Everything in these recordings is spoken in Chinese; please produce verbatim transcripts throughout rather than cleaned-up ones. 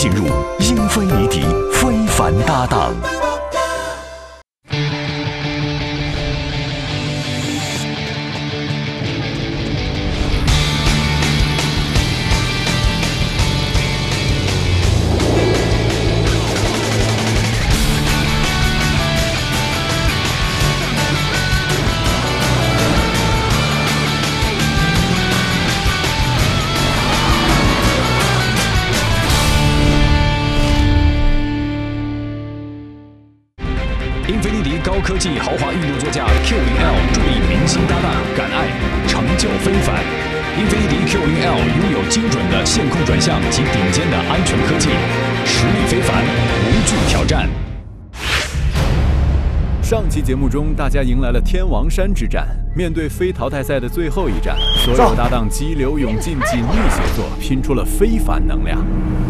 进入英菲尼迪非凡搭档。英菲尼迪高科技豪华运动座驾 Q 零 L 助力明星搭档，敢爱成就非凡。英菲尼迪 Q 零 L 拥有精准的线控转向及顶尖的安全科技，实力非凡，无惧挑战。 上期节目中，大家迎来了天王山之战。面对非淘汰赛的最后一战，所有搭档激流勇进，紧密协作，拼出了非凡能量。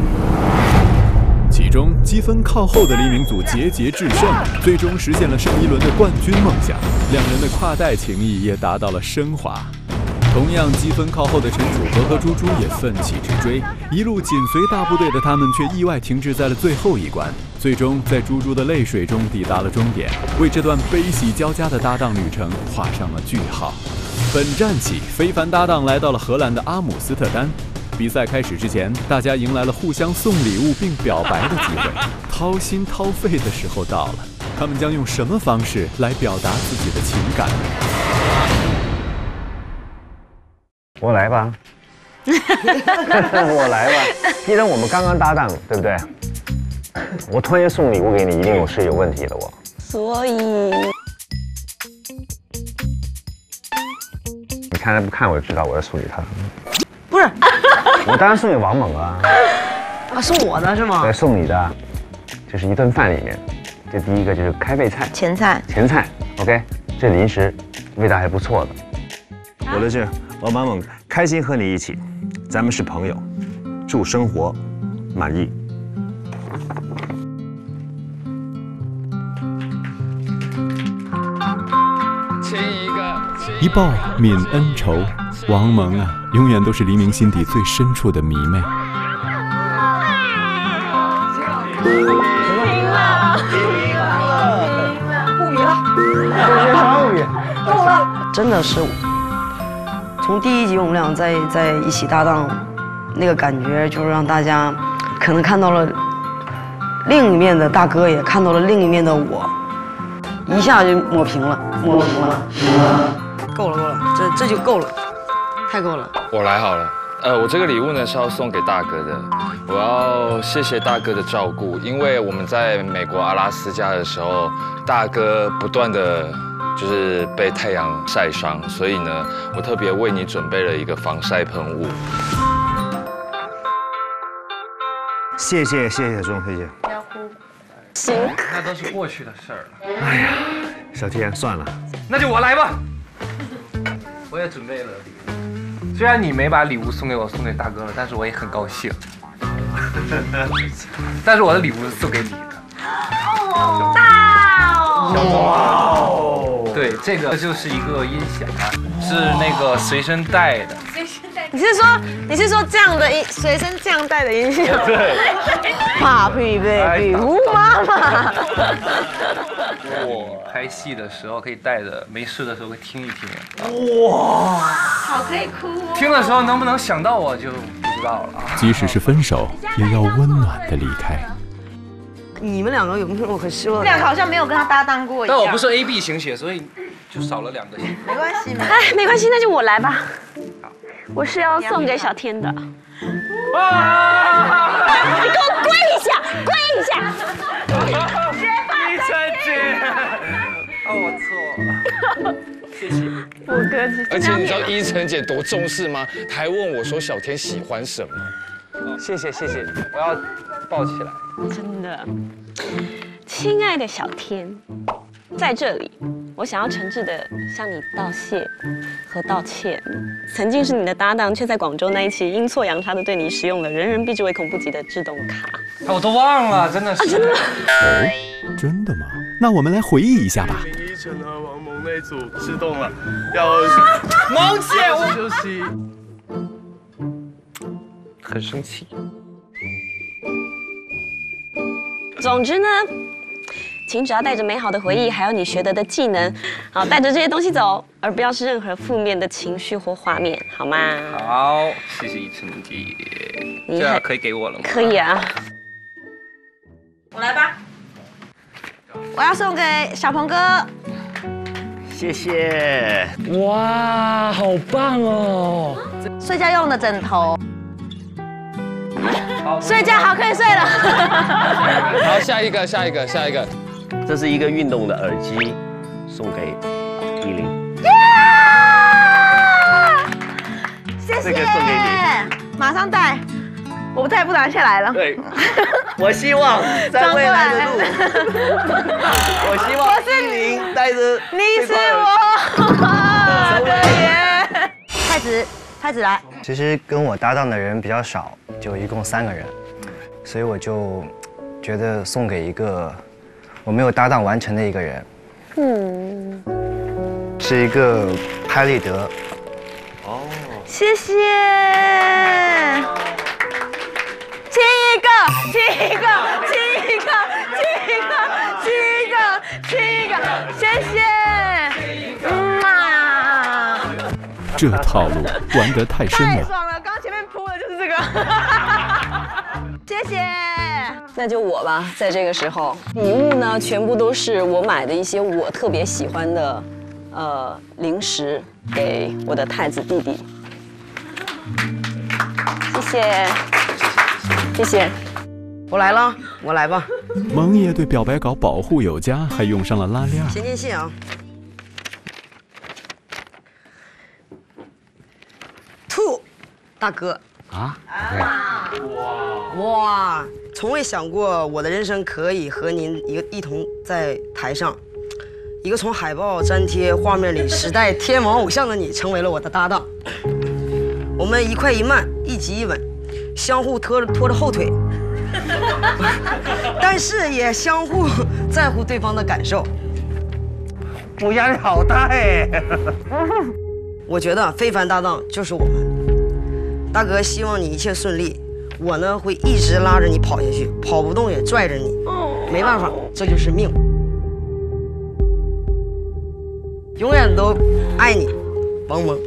其中积分靠后的黎明组节节制胜，最终实现了上一轮的冠军梦想。两人的跨代情谊也达到了升华。同样积分靠后的陈楚河和猪猪也奋起直追，一路紧随大部队的他们却意外停滞在了最后一关，最终在猪猪的泪水中抵达了终点，为这段悲喜交加的搭档旅程画上了句号。本战起，非凡搭档来到了荷兰的阿姆斯特丹。比赛开始之前，大家迎来了互相送礼物并表白的机会，掏心掏肺的时候到了，他们将用什么方式来表达自己的情感呢？ 我来吧，我来吧。既然我们刚刚搭档，对不对？我突然间送礼物给你，一定有是有问题的我。 所以， 你看他不看我就知道我要送给他。 不是， 我当然送给王猛啊。 啊，送我的是吗？ 对，送你的，就是一顿饭里面，这第一个就是开胃菜， 前菜， 前菜 ，OK， 这零食味道还不错的。我的是王王猛，开心和你一起，咱们是朋友，祝生活满意。 亲一个， 一报泯恩仇，王蒙啊，永远都是黎明心底最深处的迷妹。 赢了，赢了，不迷了， 不迷， 够了，真的是。从第一集我们俩在在一起搭档，那个感觉就是让大家可能看到了另一面的大哥，也看到了另一面的我，一下就抹平了，抹平了，够了够了，这这就够了，太够了。 我来好了。呃，我这个礼物呢是要送给大哥的，我要谢谢大哥的照顾，因为我们在美国阿拉斯加的时候，大哥不断的。就是被太阳晒伤，所以呢，我特别为你准备了一个防晒喷雾。 谢谢谢谢钟飞姐。 不要哭，行， 那都是过去的事儿了。 哎呀，小天，算了， 那就我来吧。我也准备了礼物，虽然你没把礼物送给我，送给大哥了，但是我也很高兴。但是我的礼物是送给你的。 好大哦！ 哇哦！对，这个就是一个音响啊，是那个随身带的。 你是说你是说这样的音随身这样带的音响？ 对。 Happy baby， 吴妈妈。 我拍戏的时候可以带着，没事的时候会听一听。哇， 好可以哭哦。 听的时候能不能想到我就不知道了。 即使是分手，也要温暖的离开。 你们两个有没有很失望？ 两个好像没有跟他搭档过一样。 但我不是 A B 型血，所以就少了两个星。 没关系， 哎，没关系，那就我来吧。我是要送给小天的。 啊！ 你给我跪下，跪下！ 依晨姐，哦，我错了，谢谢。 不客气。 而且你知道依晨姐多重视吗？她还问我说小天喜欢什么。 谢谢谢谢，我要抱起来。 真的，亲爱的小天，在这里，我想要诚挚的向你道谢和道歉。曾经是你的搭档，却在广州那一期阴错阳差的对你使用了人人避之唯恐不及的制动卡。 啊，我都忘了，真的是。啊、 真的吗？ 哦，真的吗？那我们来回忆一下吧。 依晨和王蒙那组制动了，要萌姐，我休息。 很生气。 总之呢，请只要带着美好的回忆，还有你学得的技能，好，带着这些东西走，而不要是任何负面的情绪或画面，好吗？ 好，谢谢依晨姐，这样可以给我了吗？ 可以啊。 我来吧，我要送给小鹏哥。 谢谢。 哇，好棒哦！ 睡觉用的枕头。睡觉好，可以睡了。 好，下一个，下一个，下一个。 这是一个运动的耳机，送给依林。 谢谢。 这个送给你， 马上戴。我再也不拿下来了。 对，我希望在未来的路，我希望依林带着你是我的眼。太子，太子来。 其实跟我搭档的人比较少，就一共三个人，所以我就觉得送给一个我没有搭档完成的一个人，嗯，是一个拍立得。 哦，谢谢。亲一个，亲一个，亲一个，亲一个，亲一个，亲一个，谢谢。嗯啊， 这套路玩得太深了。 太爽了，刚前面铺的就是这个。谢谢。 那就我吧，在这个时候，礼物呢，全部都是我买的一些我特别喜欢的，呃，零食给我的太子弟弟。谢谢。谢谢， 我来了，我来吧。 萌爷对表白稿保护有加，还用上了拉链。 先念信啊。兔，大哥啊， 哇哇，从未想过我的人生可以和您一个一同在台上，一个从海报粘贴画面里时代天王偶像的你，成为了我的搭档。我们一快一慢，一急一稳。相互拖着拖着后腿，但是也相互在乎对方的感受。 我压力好大哎！ 我觉得非凡搭档就是我们。大哥，希望你一切顺利。我呢会一直拉着你跑下去，跑不动也拽着你。没办法，这就是命。永远都爱你，萌萌。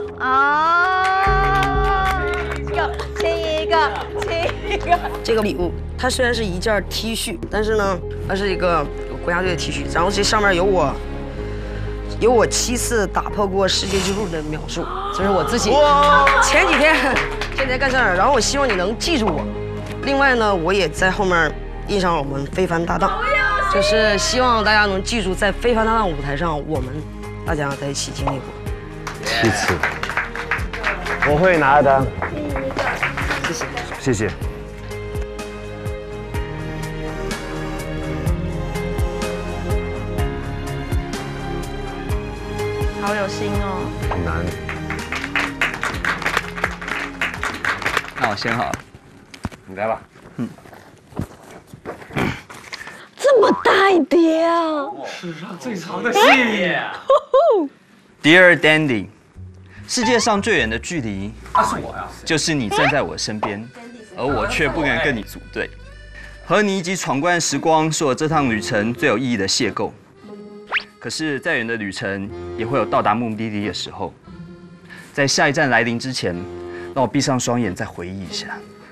啊！亲一个，亲一个。 这个礼物，它虽然是一件 T 恤，但是呢，它是一个国家队的 T 恤，然后这上面有我，有我七次打破过世界纪录的描述，这是我自己前几天前几天干事儿，然后我希望你能记住我。另外呢，我也在后面印上了我们非凡搭档，就是希望大家能记住，在非凡搭档舞台上，我们大家在一起经历过七次，我会拿的。 谢谢， 谢谢。 好有心哦。 很难。 那我先好了， 你来吧。 嗯。 这么大一叠啊！ 史上最长的信。Dear Dandy。世界上最远的距离，那是我呀，就是你站在我身边，而我却不能跟你组队。和你一起闯关的时光，是我这趟旅程最有意义的邂逅。可是，再远的旅程也会有到达目的地的时候。在下一站来临之前，让我闭上双眼，再回忆一下。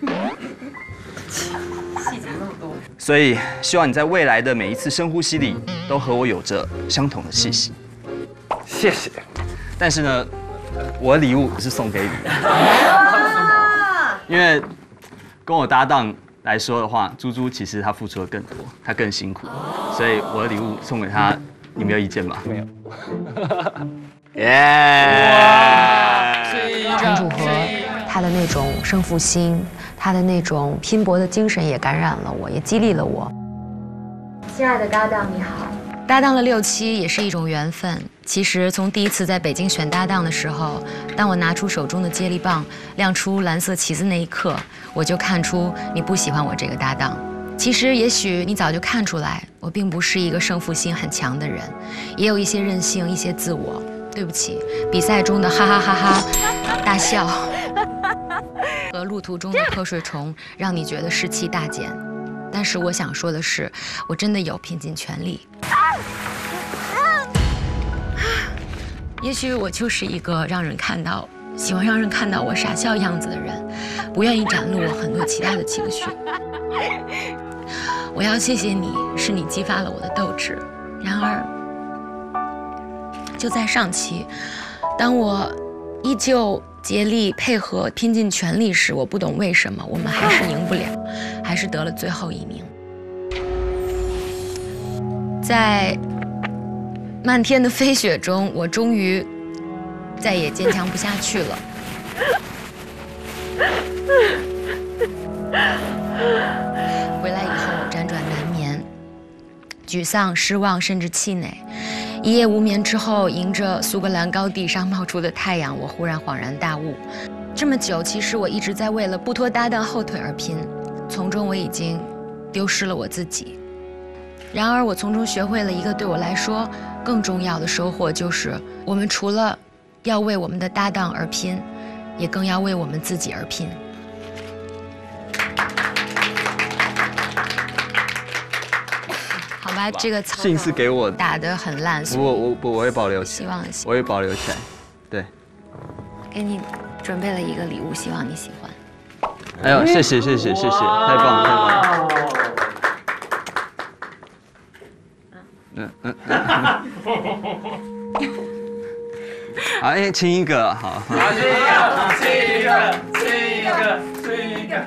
细节那么多。所以，希望你在未来的每一次深呼吸里，都和我有着相同的气息。 谢谢。 但是呢。我的礼物是送给你，因为跟我搭档来说的话，猪猪其实他付出的更多，他更辛苦，所以我的礼物送给他，你没有意见吧？没有。耶！ 陈楚河他的那种胜负心，他的那种拼搏的精神也感染了我，也激励了我。 亲爱的搭档，你好。 搭档了六期也是一种缘分。其实从第一次在北京选搭档的时候，当我拿出手中的接力棒，亮出蓝色旗子那一刻，我就看出你不喜欢我这个搭档。其实也许你早就看出来，我并不是一个胜负心很强的人，也有一些任性，一些自我。对不起，比赛中的哈哈哈哈大笑和路途中的瞌睡虫，让你觉得士气大减。 但是我想说的是，我真的有拼尽全力。也许我就是一个让人看到。 喜欢让人看到我傻笑样子的人，不愿意展露我很多其他的情绪。我要谢谢你，是你激发了我的斗志。然而，就在上期，当我依旧竭力配合、拼尽全力时，我不懂为什么我们还是赢不了，还是得了最后一名。在漫天的飞雪中，我终于。 再也坚强不下去了。回来以后辗转难眠，沮丧、失望，甚至气馁。一夜无眠之后，迎着苏格兰高地上冒出的太阳，我忽然恍然大悟：这么久，其实我一直在为了不拖搭档后腿而拼，从中我已经丢失了我自己。然而，我从中学会了一个对我来说更重要的收获，就是我们除了 要为我们的搭档而拼，也更要为我们自己而拼。好吧，这个草信是给我打得很烂， 我我我我会保留起来， 希望我会保留起来。对， 给你准备了一个礼物，希望你喜欢。 哎呦，谢谢谢谢谢谢，太棒了太棒了。嗯嗯嗯。好，哎，亲一个，好。亲一个，亲一个，亲一个，亲一个。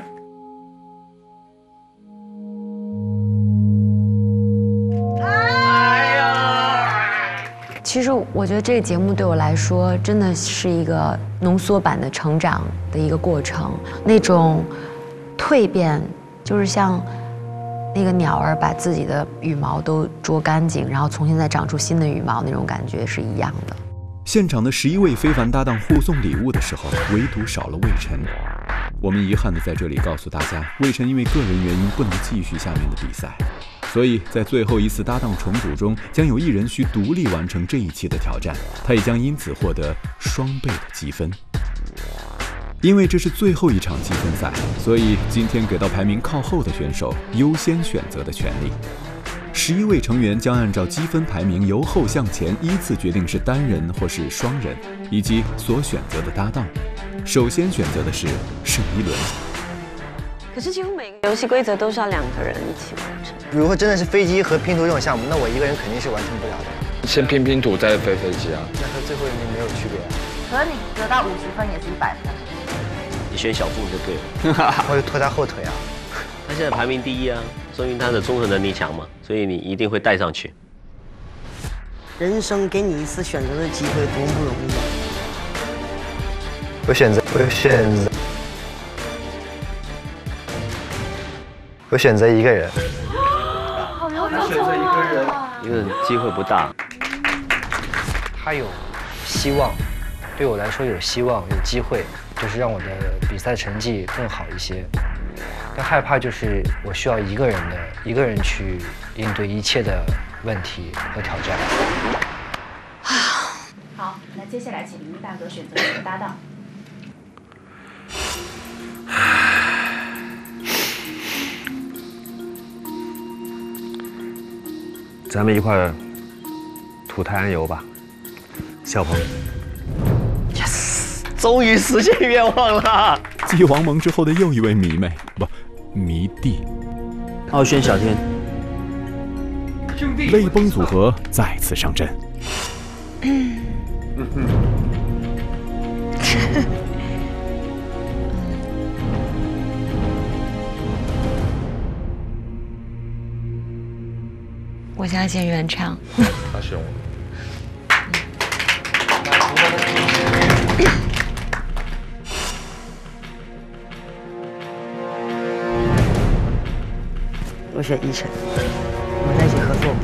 哎呀！其实我觉得这个节目对我来说，真的是一个浓缩版的成长的一个过程。那种蜕变，就是像那个鸟儿把自己的羽毛都啄干净，然后重新再长出新的羽毛，那种感觉是一样的。 现场的十一位非凡搭档互送礼物的时候，唯独少了魏晨。我们遗憾地在这里告诉大家，魏晨因为个人原因不能继续下面的比赛，所以在最后一次搭档重组中，将有一人需独立完成这一期的挑战，他也将因此获得双倍的积分。因为这是最后一场积分赛，所以今天给到排名靠后的选手优先选择的权利。 十一位成员将按照积分排名由后向前依次决定是单人或是双人，以及所选择的搭档。首先选择的是盛一伦。 可是几乎每个游戏规则都是要两个人一起完成。 如果真的是飞机和拼图这种项目，那我一个人肯定是完成不了的。 先拼拼图再飞飞机啊？ 那和最后一名没有区别啊。 可是你得到五十分也是一百分。 你选小布就对了。 我就拖他后腿啊。 他现在排名第一啊。 说明他的综合能力强嘛，所以你一定会带上去。 人生给你一次选择的机会，多么不容易！ 我选择，我选择，我选择一个人。 好有选择一个人，因为机会不大。 他有希望，对我来说有希望，有机会，就是让我的比赛成绩更好一些。 但害怕就是我需要一个人的一个人去应对一切的问题和挑战。 好，那接下来请林大哥选择你的搭档。 咱们一块儿涂太阳油吧，小鹏。 Yes， 终于实现愿望了。 继王蒙之后的又一位迷妹，不。 迷弟， 傲轩小天， 泪崩组合再次上阵。 嗯嗯我相信原唱。 他选我。 我选依晨，我们在一起合作。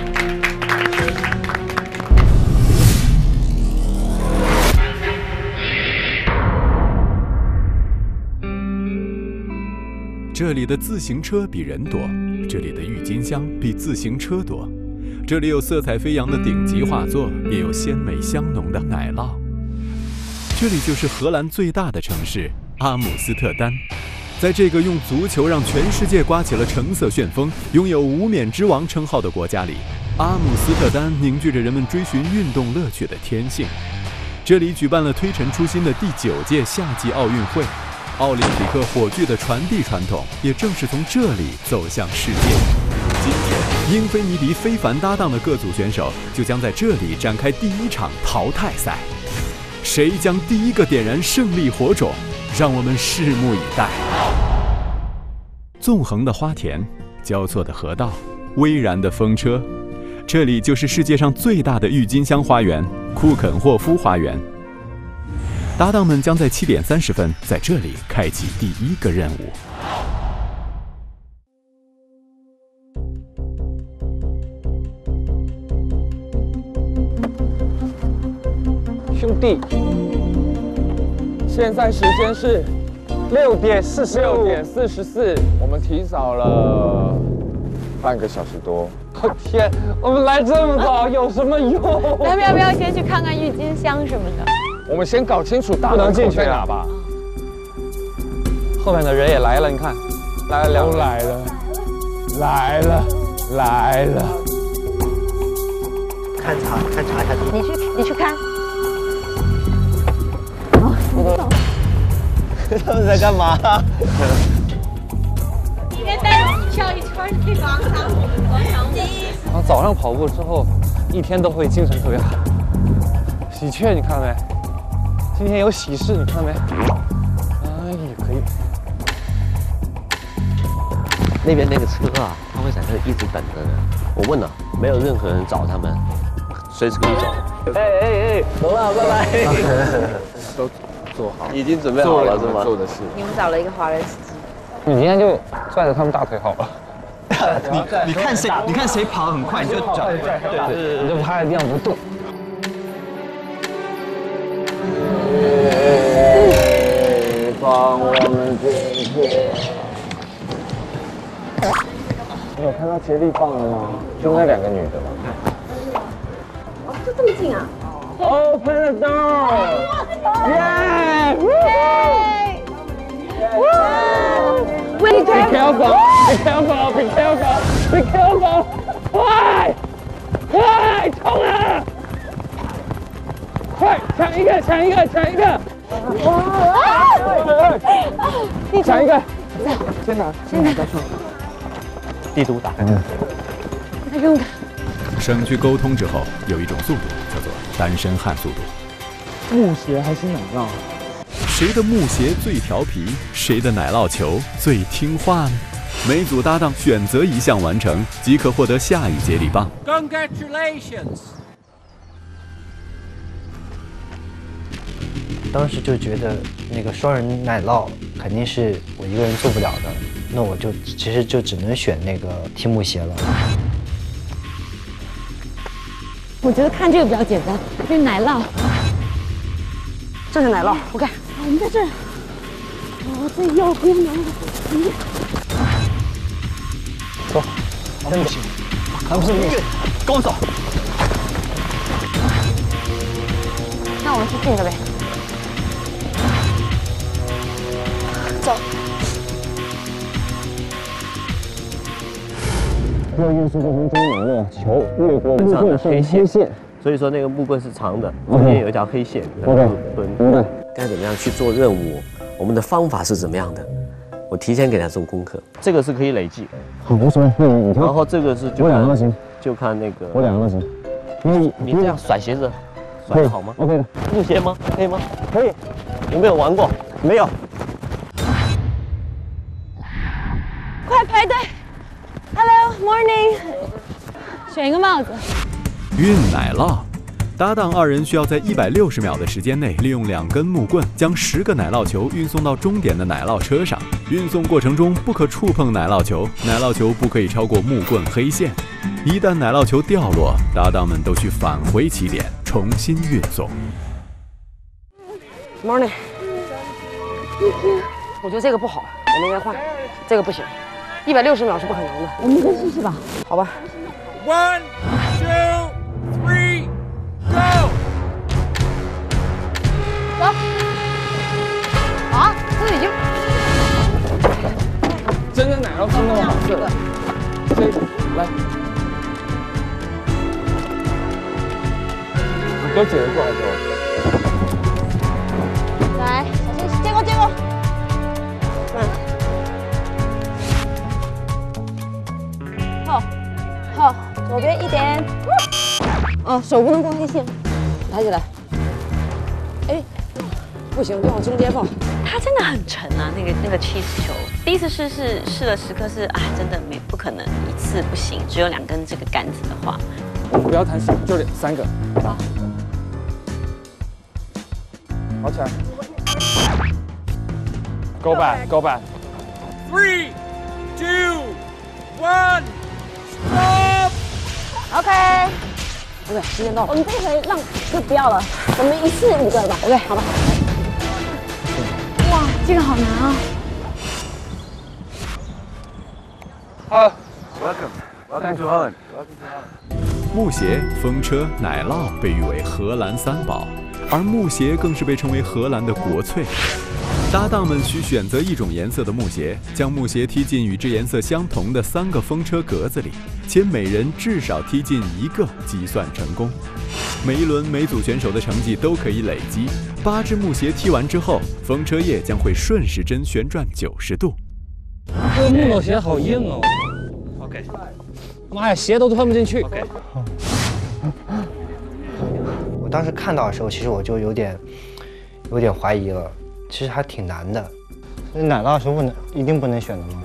这里的自行车比人多，这里的郁金香比自行车多，这里有色彩飞扬的顶级画作，也有鲜美香浓的奶酪。这里就是荷兰最大的城市阿姆斯特丹。 在这个用足球让全世界刮起了橙色旋风、拥有无冕之王称号的国家里，阿姆斯特丹凝聚着人们追寻运动乐趣的天性。这里举办了推陈出新的第九届夏季奥运会，奥林匹克火炬的传递传统也正是从这里走向世界。今天，英菲尼迪非凡搭档的各组选手就将在这里展开第一场淘汰赛。谁将第一个点燃胜利火种？让我们拭目以待。纵横的花田，交错的河道，巍然的风车，这里就是世界上最大的郁金香花园——库肯霍夫花园。搭档们将在七点三十分在这里开启第一个任务。 兄弟，现在时间是六点四十六点四十四，我们提早了半个小时多。我天，我们来这么早有什么用？ 要不要不要先去看看郁金香什么的？ 我们先搞清楚大门口在哪吧。后面的人也来了，你看，来了两，都来了，来了，来了。 看查，看查一下。 你去，你去看。 他们在干嘛？ 今天带我们跳一圈这广场舞，广场舞。 然后早上跑步之后，一天都会精神特别好。喜鹊你看到没？今天有喜事，你看到没？哎，也可以。 那边那个车啊，他会在那一直等着呢。我问了，没有任何人找他们，随时可以走。哎哎哎，走了，拜拜。 都做好， 已经准备好了是吗？ 做的事。 你们找了一个华人司机。 你今天就拽着他们大腿好了。 你你看谁你看谁跑很快，你就找， 对对对，你就趴在地上不动。帮我们进去。你有看到接力棒了吗？就那两个女的吗？ 哦，就这么近啊 ！Open the door！ Yeah！ Be careful! Be careful! Be careful! Be careful! 快！快！冲啊！快！抢一个！抢一个！抢一个！抢一个！先拿，先拿，再说。 地图打开。 太重了。 省去沟通之后，有一种速度叫做单身汉速度。 木鞋还是奶酪？ 谁的木鞋最调皮？谁的奶酪球最听话呢？每组搭档选择一项完成，即可获得下一接力棒。 Congratulations！ 当时就觉得那个双人奶酪肯定是我一个人做不了的，那我就其实就只能选那个踢木鞋了。 我觉得看这个比较简单，这是奶酪。 这是奶酪，我看。 我们在这儿。哦，这右边奶酪。 走，真不行，还不是你，跟我走。 那我们去近的呗。走。 要运输过程中哪个球越过木棍上的黑线， 所以说那个木棍是长的，中间有一条黑线。 OK， 明白。 该怎么样去做任务？我们的方法是怎么样的？我提前给他做功课。这个是可以累计。 好，无所谓，那你挑。 然后这个是我两个都行， 就看那个。 我两个都行。 你你这样甩鞋子，甩得好吗 ？OK 的。 木鞋吗？可以吗？ 可以。 有没有玩过？ 没有。 快排队 ！Hello, morning。选一个帽子。 运奶酪，搭档二人需要在一百六十秒的时间内，利用两根木棍将十个奶酪球运送到终点的奶酪车上。运送过程中不可触碰奶酪球，奶酪球不可以超过木棍黑线。一旦奶酪球掉落，搭档们都需返回起点，重新运送。 Morning。我觉得这个不好，我们应该换，这个不行，一百六十秒是不可能的。 我们先试试吧。 好吧。 One, two, three, go！ 走。啊，这已经。 要吃那么好吃的。这来，你都姐过来给我。 来，小心，接过接过。嗯。好，好，左边一点。哦，手不能过黑线，抬起来。哎，不行，就往中间放。 它真的很沉啊，那个那个 cheese 球。第一次试是试了十颗是啊，真的没不可能一次不行，只有两根这个杆子的话。 不要贪心，就两三个。好。好起来。Go back, go back. Three, two, one, stop. OK。OK， 时间到了。我们这回让就不要了，我们一次五个吧。OK， 好吧。哇，这个好难啊。 好 ，Welcome, welcome to Holland. 木鞋、风车、奶酪被誉为荷兰三宝，而木鞋更是被称为荷兰的国粹。搭档们需选择一种颜色的木鞋，将木鞋踢进与之颜色相同的三个风车格子里，且每人至少踢进一个，计算成功。每一轮每组选手的成绩都可以累积。八只木鞋踢完之后，风车叶将会顺时针旋转九十度。 这个木头鞋好硬哦。 OK。 妈呀，鞋都穿不进去。 OK。 我当时看到的时候，其实我就有点有点怀疑了。其实还挺难的。那奶酪是不能一定不能选的吗？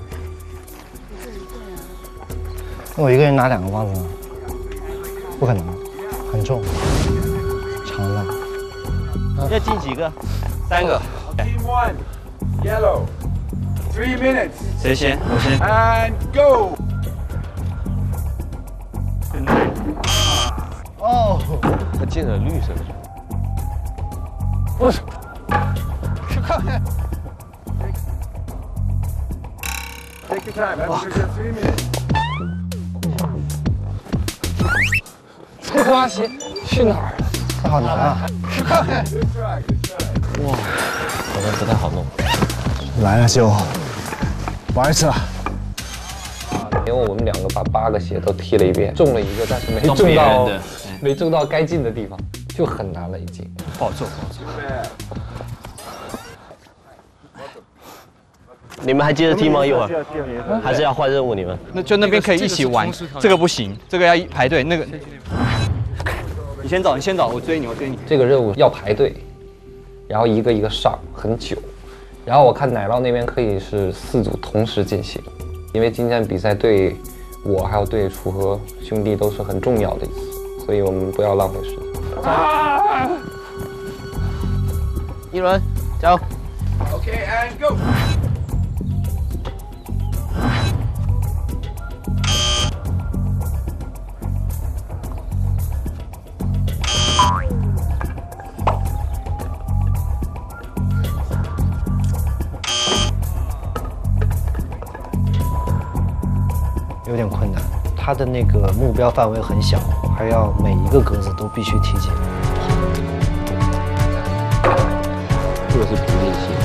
那我一个人拿两个棒子呢？不可能，很重，长的。 要进几个？三个。 Team one, yellow. Three minutes. 谁先？我先。 And go. 哦， 他进了绿色的。 我。 Take your time. After three minutes. 这双鞋去哪儿了？ 这好难啊！ 哇，好像不太好弄。 来了就玩一次了。 因为我们两个把八个鞋都踢了一遍，中了一个，但是没中到，没中到该进的地方，就很难了已经。 不好做，不好做。 你们还接着踢吗？一会儿还是要换任务？你们那就那边可以一起玩，这个不行，这个要排队。那个，你先走，你先走，我追你，我追你。 这个任务要排队，然后一个一个上，很久。然后我看奶酪那边可以是四组同时进行，因为今天比赛对我还有对楚河兄弟都是很重要的一次，所以我们不要浪费时间。 啊、一轮，加油 ！Okay, and go. 有点困难，它的那个目标范围很小，还要每一个格子都必须踢进。 这个是平面线。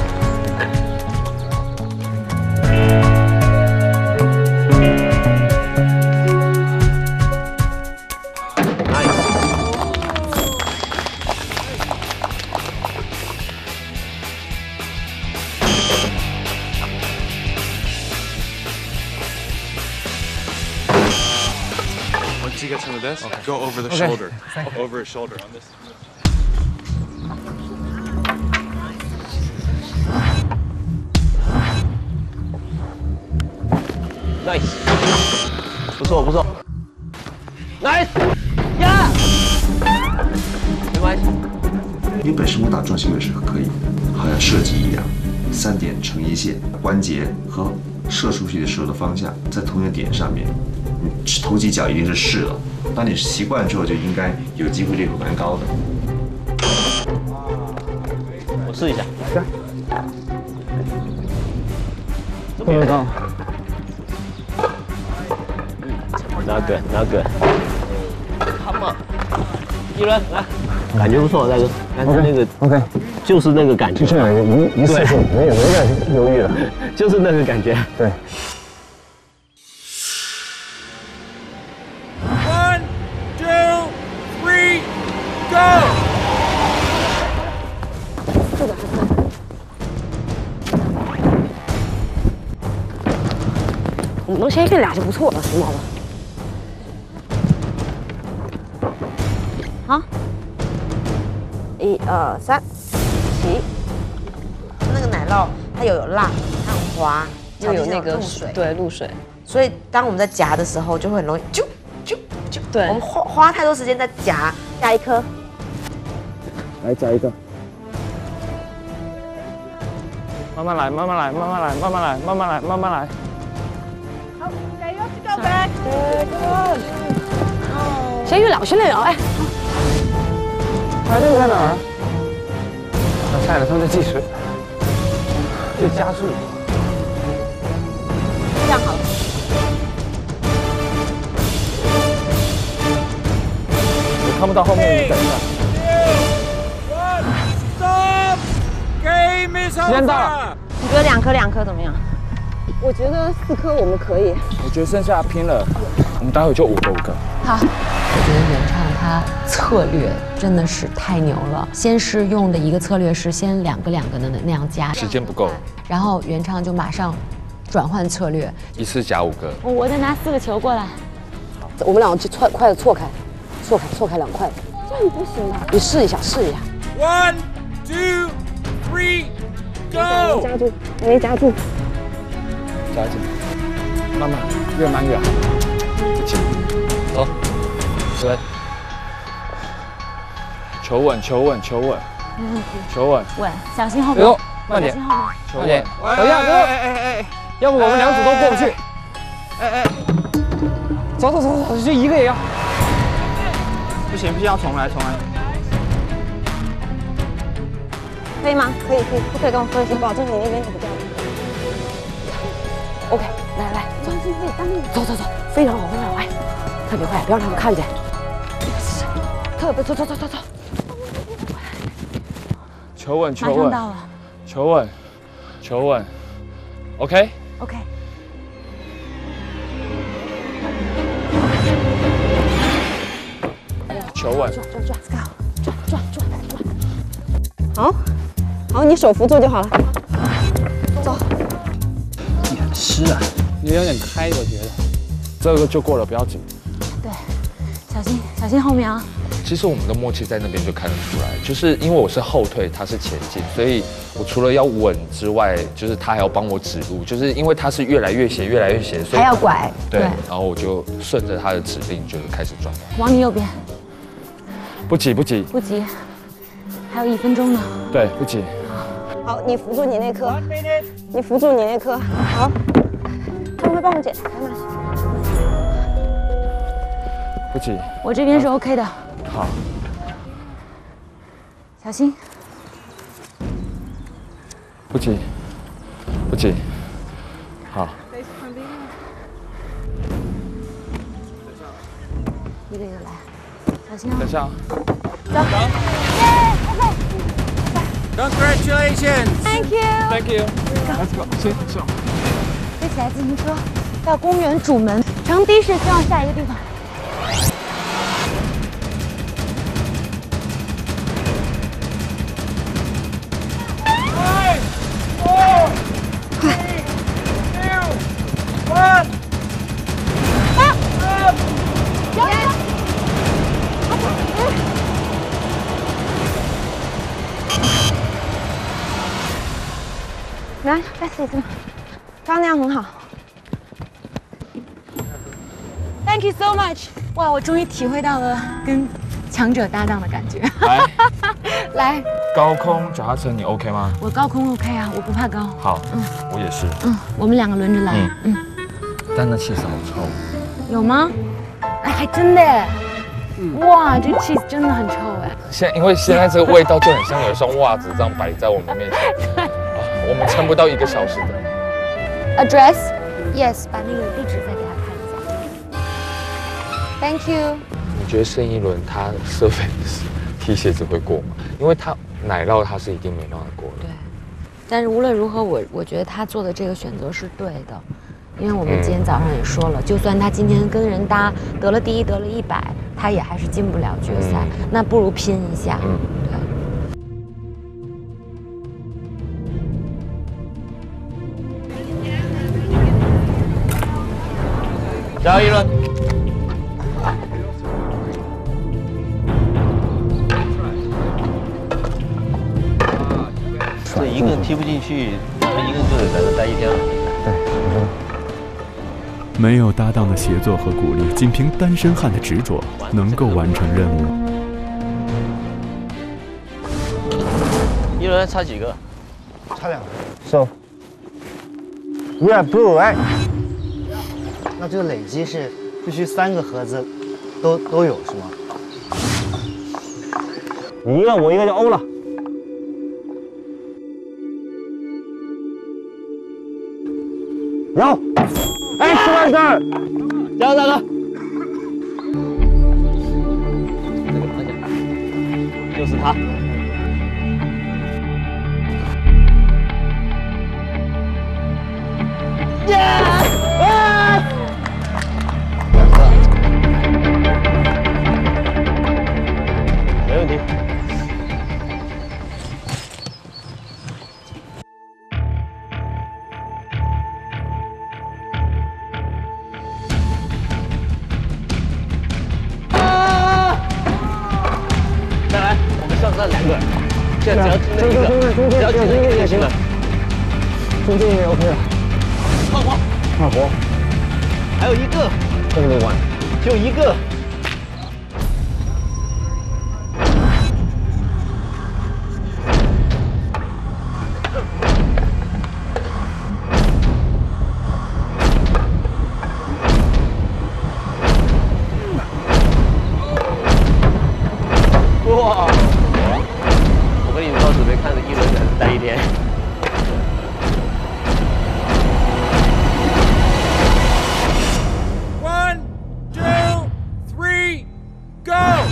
Once he gets into this, okay. Go over the okay. shoulder. Over his shoulder on this. Nice， 不错不错 ，Nice， 呀，没关系。 因为本身我打重心位是可以的，还要设计一样，三点成一线，关节和射出去的时候的方向在同一个点上面。你头几脚一定是试了，当你习惯之后，就应该有机会率会蛮高的。 我试一下。 这么高。 Not good, not good. Come on， 一轮来，感觉不错，大哥。但是那个 OK， 就是那个感觉。 就这样一一次就没有没点犹豫了， 就是那个感觉。 对。 我们能先变俩就不错了，行吗？好，一二三，起。 那个奶酪它又有辣，它很滑， 又有那个露水， 对露水， 所以当我们在夹的时候就会很容易就就就， 对， 我们花花太多时间在夹， 加一颗， 来夹一个。 慢慢来，慢慢来，慢慢来，慢慢来，慢慢来，慢慢来。 好，加油 ，to go back， 先月亮，先月亮，哎。 排队在哪儿？他晒了，他们在计时，得加速。 这样好了。 我看不到后面，你等一下。 时间到了， 你觉得两颗两颗怎么样？我觉得四颗我们可以。 我觉得剩下拼了，我们待会就五个五个。 好，我觉得原唱他策略真的是太牛了。先是用的一个策略是先两个两个的那样加， 时间不够， 然后原唱就马上转换策略， 一次夹五个。 我我再拿四个球过来。 我们两个去筷筷子错开，错开错开两筷子。这样不行吧？你试一下，试一下。 One, two, three. Go！ 夹住，没夹住， 夹紧，慢慢，越慢越好。不急，走，对，求稳，求稳，求稳，求稳， 稳，小心后面， 慢点， 慢点，等一下，等，哎哎哎，要不我们两组都过不去。哎哎，走走走走，就一个也要。不行不行，要重来重来。 可以吗？可以可以，不可以跟我说一声，保证你那边就不掉。OK， 来来，走，走走走，非常好非常好，哎，特别快，别让他们看见。特别走走走走走。 求稳求稳，求稳，求稳 ，OK OK。 求稳。 转转转 ，Go， 转转转转。好。 好，你手扶住就好了。走。 你很湿啊，你有点开，我觉得。这个就过了，不要紧。 对，小心小心后面啊。 其实我们的默契在那边就看得出来，就是因为我是后退，他是前进，所以我除了要稳之外，就是他还要帮我指路，就是因为他是越来越斜，越来越斜，所以还要拐。 对，然后我就顺着他的指令，就是开始转弯。 往你右边。 不急不急不急，还有一分钟呢。 对，不急。 好，你扶住你那颗，你扶住你那颗。好，他们会帮我检查吗？ 不急， 我这边是 OK 的。 好， 小心。 不急，不急，好。 一个一个来，小心啊。 等一下。 走。耶，快快。 Congratulations! Thank you. Thank you. Let's go. 行走。 飞起来自行车，到公园主门，乘的士前往下一个地方。 Five, four, three, two, one. 来，再试一次。刚刚那样很好。 Thank you so much！ 哇，我终于体会到了跟强者搭档的感觉。 来， 来， 高空脚踏车你 OK 吗？ 我高空 OK 啊，我不怕高。 好，嗯，我也是。 嗯，我们两个轮着来。嗯嗯。 但那气势好臭。 有吗？哎，还真的哎。哇，这 cheese 真的很臭哎。 现因为现在这个味道就很像有一双袜子这样摆在我们面前。我们撑不到一个小时的。 Address? Yes， 把那个地址再给他看一下。Thank you。 你觉得盛一伦他设飞踢鞋子会过吗？因为他奶酪他是一定没办法过的。 对。但是无论如何，我我觉得他做的这个选择是对的，因为我们今天早上也说了，就算他今天跟人搭得了第一，得了一百，他也还是进不了决赛，那不如拼一下。嗯，对。 来， 加油一轮。这一个踢不进去，他们一个就得在这待一天了。 对，我说。 没有搭档的协作和鼓励，仅凭单身汉的执着，能够完成任务。 一轮差几个？ 差两个。So, we are blue, right? 那这个累积是必须三个盒子都都有是吗？ 你一个我一个就欧了。有。Excellent！ 加油，大哥！就是他。耶！啊！没问题。那两个，现在只要进那一个，只要进那一个就行了。中间也 OK 了。二活，二活，还有一个，这个没完，就一个。哇！我跟你说，准备看着一轮在这待一天。 One, two, three, go！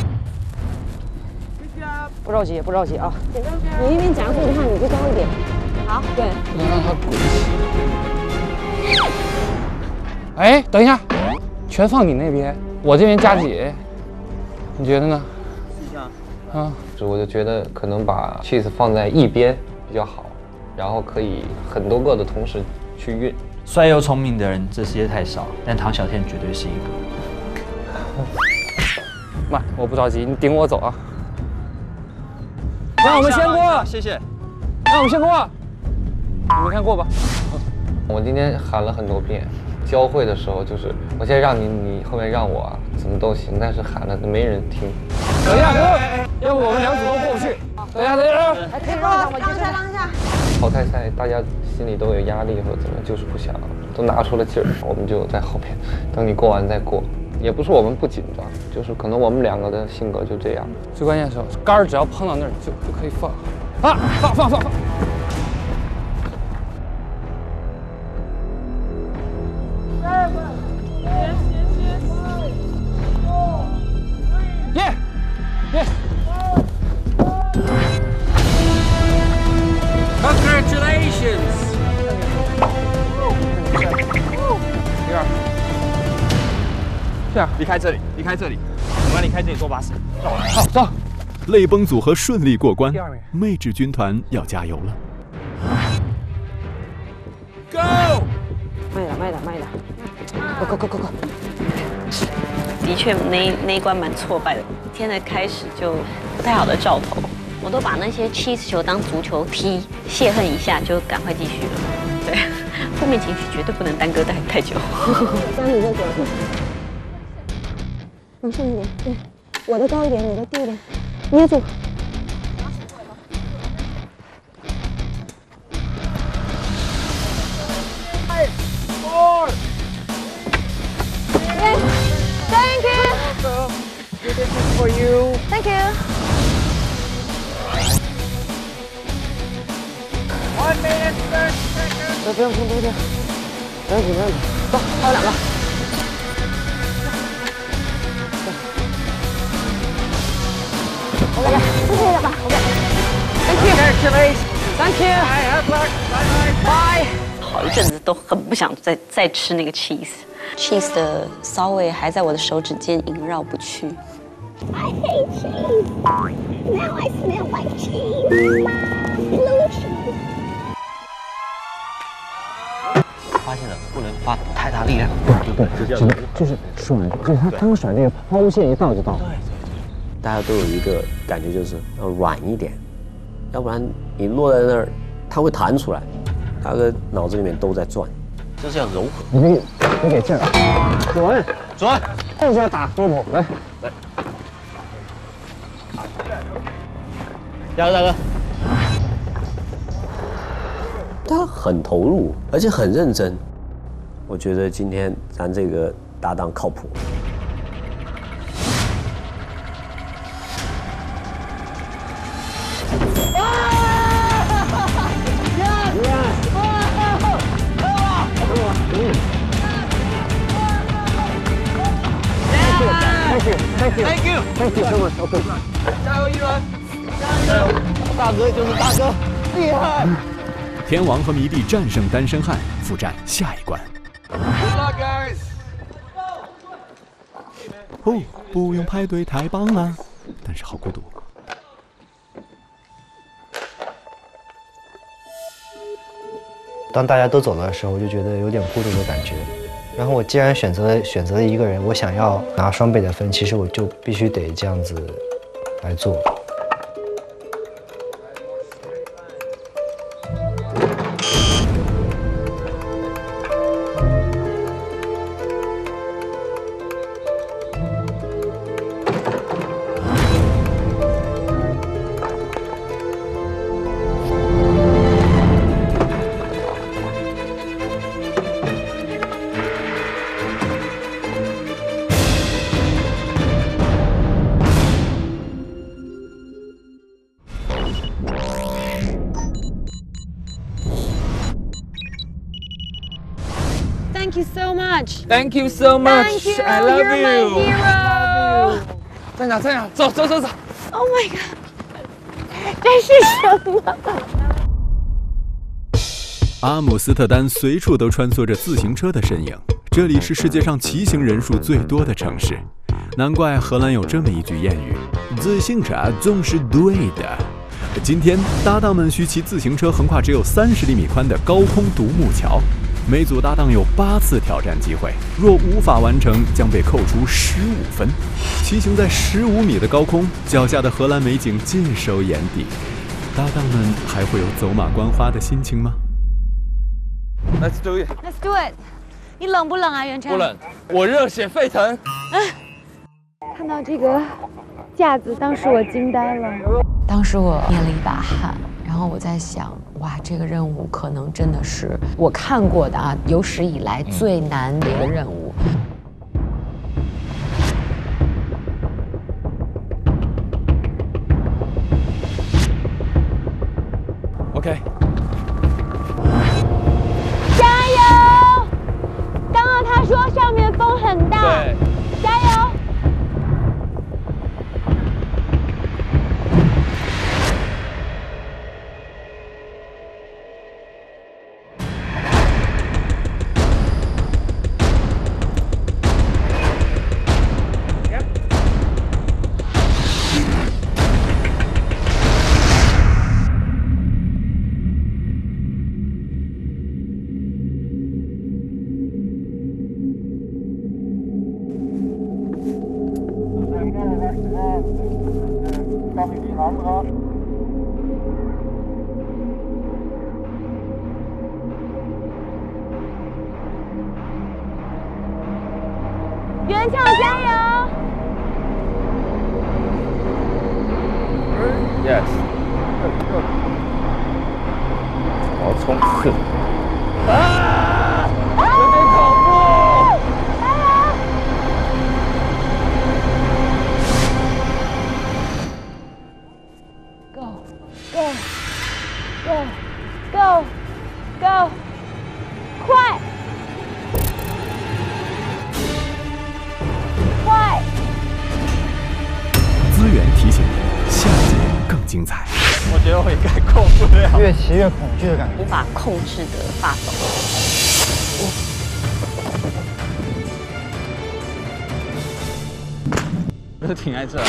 不着急，不着急啊！你那边夹住的话，你就高一点。好，对。 不能让他滚起。哎，等一下，全放你那边，我这边加几？你觉得呢？ 试一下。 啊， 我就觉得可能把 cheese 放在一边比较好，然后可以很多个的同时去运。 帅又聪明的人这世界太少，但唐小天绝对是一个。 慢，我不着急，你顶我走啊！让我们先过， 谢谢。 让我们先过，你们先过吧。 我今天喊了很多遍，交会的时候就是我先让你，你后面让我啊，怎么都行，但是喊了没人听。 等一下，哥，要不我们两组都过不去。等一下，等一下。 来，可以让我让一下，让一下。 淘汰赛大家心里都有压力或者怎么，就是不想，都拿出了劲儿，我们就在后面，等你过完再过。也不是我们不紧张，就是可能我们两个的性格就这样。 最关键的时候，杆儿只要碰到那儿就就可以放。啊，放放放放。耶耶。 Congratulations！ 第二。这样， 离开这里，离开这里，我们离开这里坐巴士。 好，走。 泪崩组合顺利过关，妹纸军团要加油了。 Go！ 慢一点，慢一点，慢一点。Go go go go go！ 的确，那那一关蛮挫败的。一天的开始就不太好的兆头，我都把那些 cheese 球当足球踢，泄恨一下就赶快继续了。对，负面情绪绝对不能耽搁太太久。 将你这个往上一点，对，我的高一点，你的低一点，捏住。 Four. Yes. Thank you. This is for you. Thank you. One minute thirty seconds. 不用碰，不用碰，不要紧，不要紧，走，还有两个。 OK， 谢谢了吧 ？OK。Thank you. Thank you. Bye. Have luck. Bye bye. Bye. 好一阵子都很不想再再吃那个 cheese，cheese 的骚味还在我的手指间萦绕不去。 I hate cheese. Now I smell like cheese. Blue cheese. 发现了，不能花太大力量。 对对，什么就是甩，就是他刚甩那个抛线一到就到。 大家都有一个感觉，就是要软一点，要不然你落在那儿，它会弹出来。大哥脑子里面都在转，就是要柔和。 你给，你给这儿，准准， 后边打多跑，来来。 加油，大哥！他很投入，而且很认真。我觉得今天咱这个搭档靠谱。 Thank you, thank you, thank you, thank you so much. OK， 加油，一轮！加油！大哥就是大哥，厉害！ 天王和迷弟战胜单身汉，复战下一关。哦，不用排队，太棒了，但是好孤独。 当大家都走了的时候，我就觉得有点孤独的感觉。然后我既然选择选择了一个人，我想要拿双倍的分，其实我就必须得这样子来做。 Thank you so much. Thank you so much. Thank you. I love You're you. my hero. 在哪？在哪？走走走走。 Oh my god. 这是什么？ 阿姆斯特丹随处都穿梭着自行车的身影，这里是世界上骑行人数最多的城市，难怪荷兰有这么一句谚语：自行车总是对的。今天搭档们需骑自行车横跨只有三十厘米宽的高空独木桥，每组搭档有八次挑战机会，若无法完成，将被扣除十五分。骑行在十五米的高空，脚下的荷兰美景尽收眼底，搭档们还会有走马观花的心情吗？ Let's do it. Let's do it. 你冷不冷啊，袁晨？ 不冷，我热血沸腾。 看到这个架子，当时我惊呆了。 当时我捏了一把汗，然后我在想，哇，这个任务可能真的是我看过的啊，有史以来最难的一个任务。 OK， 加油！刚刚他说上面风很大， 对， 加油！袁畅加油 ！Yes。我要冲刺！啊！有点恐怖！ 加油 ！Go go go go go！ 快！ 快！ 资源提醒你，下节更精彩。 我觉得我应该控不了， 越骑越恐惧的感觉， 无法控制的发抖。 我就停在这。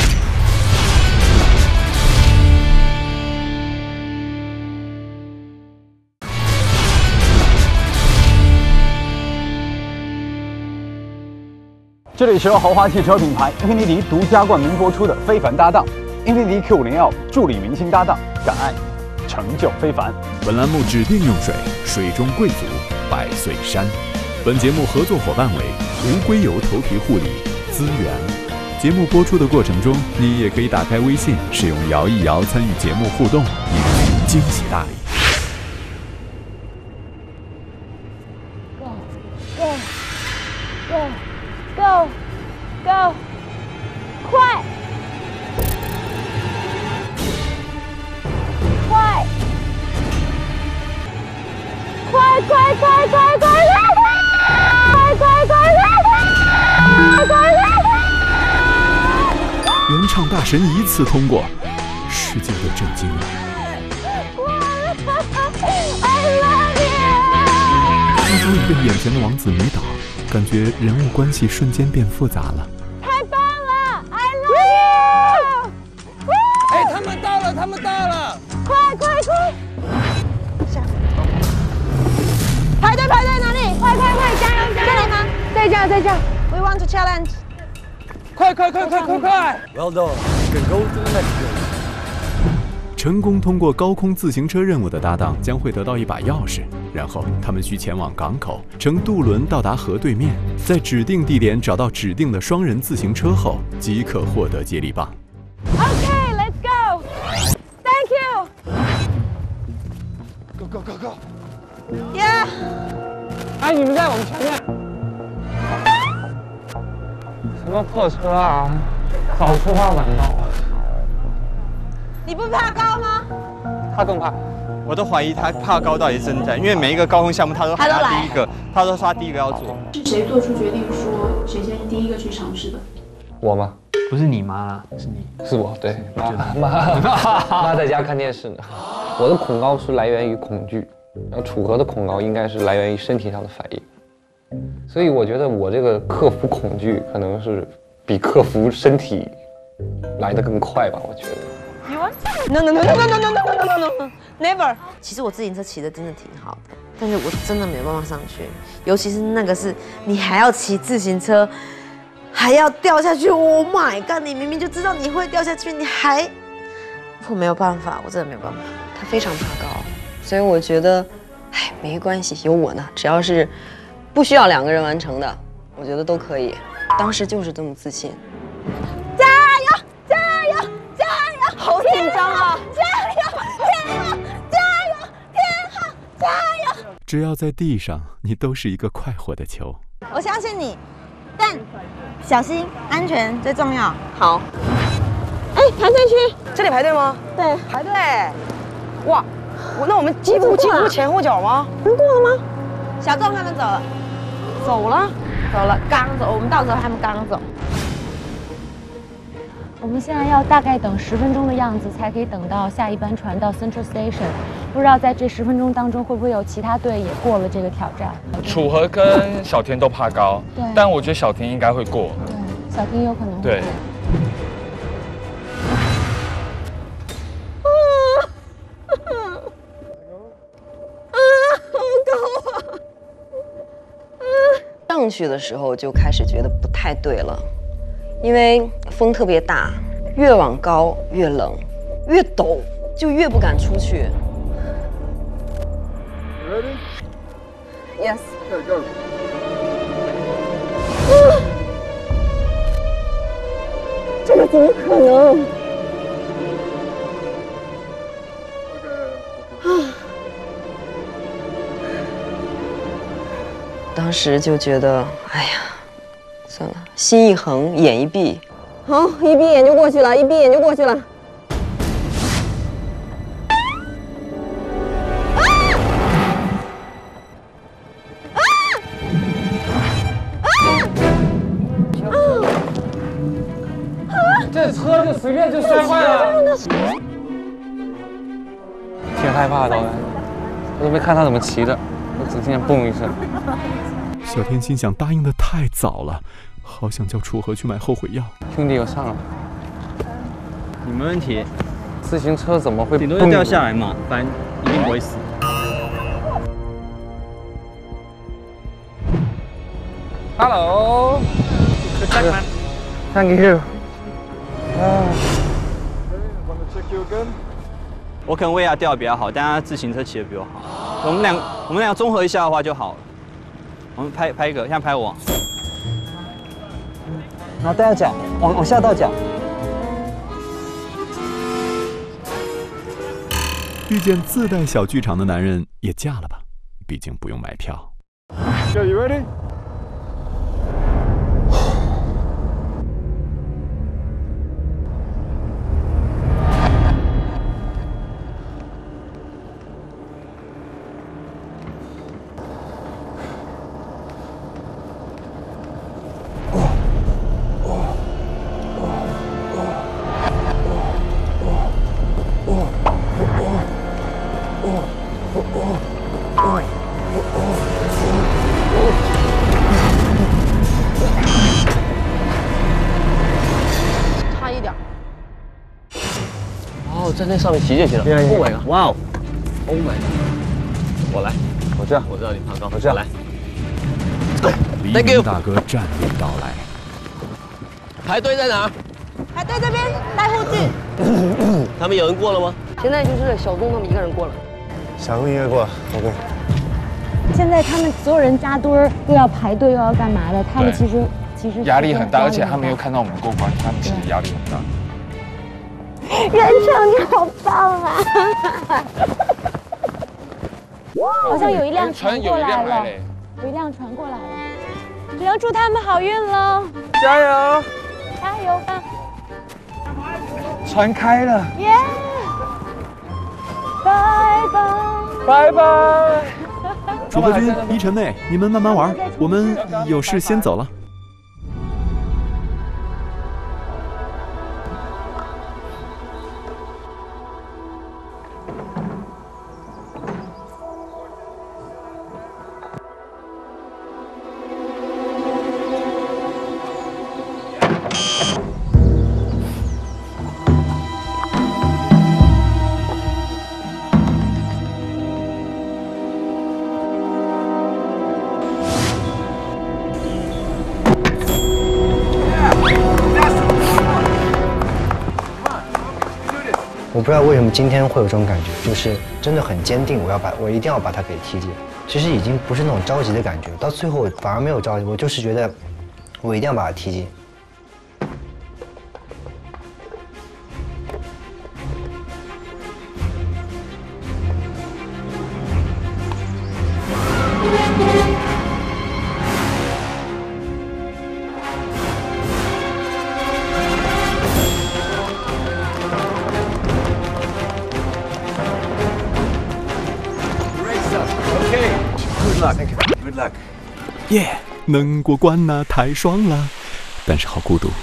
这里是由豪华汽车品牌英菲尼迪独家冠名播出的《非凡搭档》，英菲尼迪 Q 五零 L 助力明星搭档，敢爱成就非凡。 本栏目指定用水，水中贵族百岁山。本节目合作伙伴为无硅油头皮护理资源。节目播出的过程中，你也可以打开微信，使用摇一摇参与节目互动，赢取惊喜大礼。 Go go go go， 快快快快快快快快快快快快！ 原唱大神一次通过，世界都震惊了。他早已被眼前的王子迷倒，感觉人物关系瞬间变复杂了。 太棒了 ！I love you！ 哎，他们到了，他们到了！ 快快快！排队排队哪里？快快快！加油加油！这里吗？在这在这 We want to challenge！ 快快快快快快 ！Well done， can go to the next one。 成功通过高空自行车任务的搭档将会得到一把钥匙，然后他们需前往港口，乘渡轮到达河对面，在指定地点找到指定的双人自行车后，即可获得接力棒。 Okay, let's go. Thank you. Go go go go. Yeah. 哎，你们再往前面。什么破车啊！早出发晚到。 你不怕高吗？ 他更怕，我都怀疑他怕高到底真在，因为每一个高空项目他都喊他第一个，他都说他第一个要做。 是谁做出决定说谁先是第一个去尝试的？ 我吗？ 不是你妈啦，是你。 是我，对，妈妈妈在家看电视呢。我的恐高是来源于恐惧，然后楚河的恐高应该是来源于身体上的反应。所以我觉得我这个克服恐惧可能是比克服身体来得更快吧，我觉得。 You want to? No no no no no no no no no no no never。其实我自行车骑的真的挺好的，但是我真的没办法上去，尤其是那个是你还要骑自行车，还要掉下去。Oh my god！ 你明明就知道你会掉下去，你还……我没有办法，我真的没有办法。 他非常怕高，所以我觉得，哎，没关系，有我呢，只要是不需要两个人完成的，我觉得都可以。当时就是这么自信。 加油！加油！加油！ 好紧张啊！ 加油！天啊！加油！天啊！加油！ 只要在地上，你都是一个快活的球。 我相信你，但小心，安全最重要。 好。 哎，排队区， 这里排队吗？ 对， 排队。哇，我那我们几步几步前后脚吗？ 能过了吗？ 小众他们走了， 走了， 走了，刚走，我们到时候他们刚走。 我们现在要大概等十分钟的样子，才可以等到下一班船到 Central Station。不知道在这十分钟当中，会不会有其他队也过了这个挑战？ 楚河跟小田都怕高， 对， 但我觉得小田应该会过。 对，小田有可能会过。 对。 上去的时候就开始觉得不太对了，因为风特别大，越往高越冷，越陡就越不敢出去。 Ready? Yes. Okay, go. 这个怎么可能？ 啊！当时就觉得，哎呀，算了，心一横，眼一闭。 好，一闭眼就过去了，一闭眼就过去了。 这车就随便就摔坏了， 挺害怕的，我都没看他怎么骑的，我只听见嘣一声。 小天心想，答应的太早了，好想叫楚河去买后悔药。 兄弟，我上了， 你没问题。 自行车怎么会顶多就掉下来嘛，反正一定不会死。 Hello， Thank you。 我可能位压掉的比较好，但他自行车骑的比我好。我们两我们俩综合一下的话就好了。我们拍拍一个，现在拍我。 然后带到脚，往往下到脚。 遇见自带小剧场的男人也嫁了吧，毕竟不用买票。 So you ready? 差一点。 哦，在那上面骑就行了。Oh my god！ 哇哦 ！Oh my god！ 我来， 我这样， 我知道你爬高， 我这样来。 黎明大哥姗娓道来。 排队在哪儿？ 排队这边带护具。 他们有人过了吗？ 现在就是小东他们一个人过了。 小东一个人过了 ，OK。 现在他们所有人扎堆儿，又要排队，又要干嘛的？他们其实其实压力很大，而且他们又看到我们过关，他们其实压力很大。 袁成，你好棒啊！好像有一辆船过来了，有一辆船过来了。只能祝他们好运喽！ 加油！ 加油吧！ 船开了， 耶！拜拜！ 拜拜！ 楚河君、依晨妹，你们慢慢玩，我们有事先走了。 我不知道为什么今天会有这种感觉，就是真的很坚定，我要把我一定要把它给踢进。其实已经不是那种着急的感觉，到最后反而没有着急，我就是觉得我一定要把它踢进。 Good luck， 耶，能过关呐，太爽了，但是好孤独。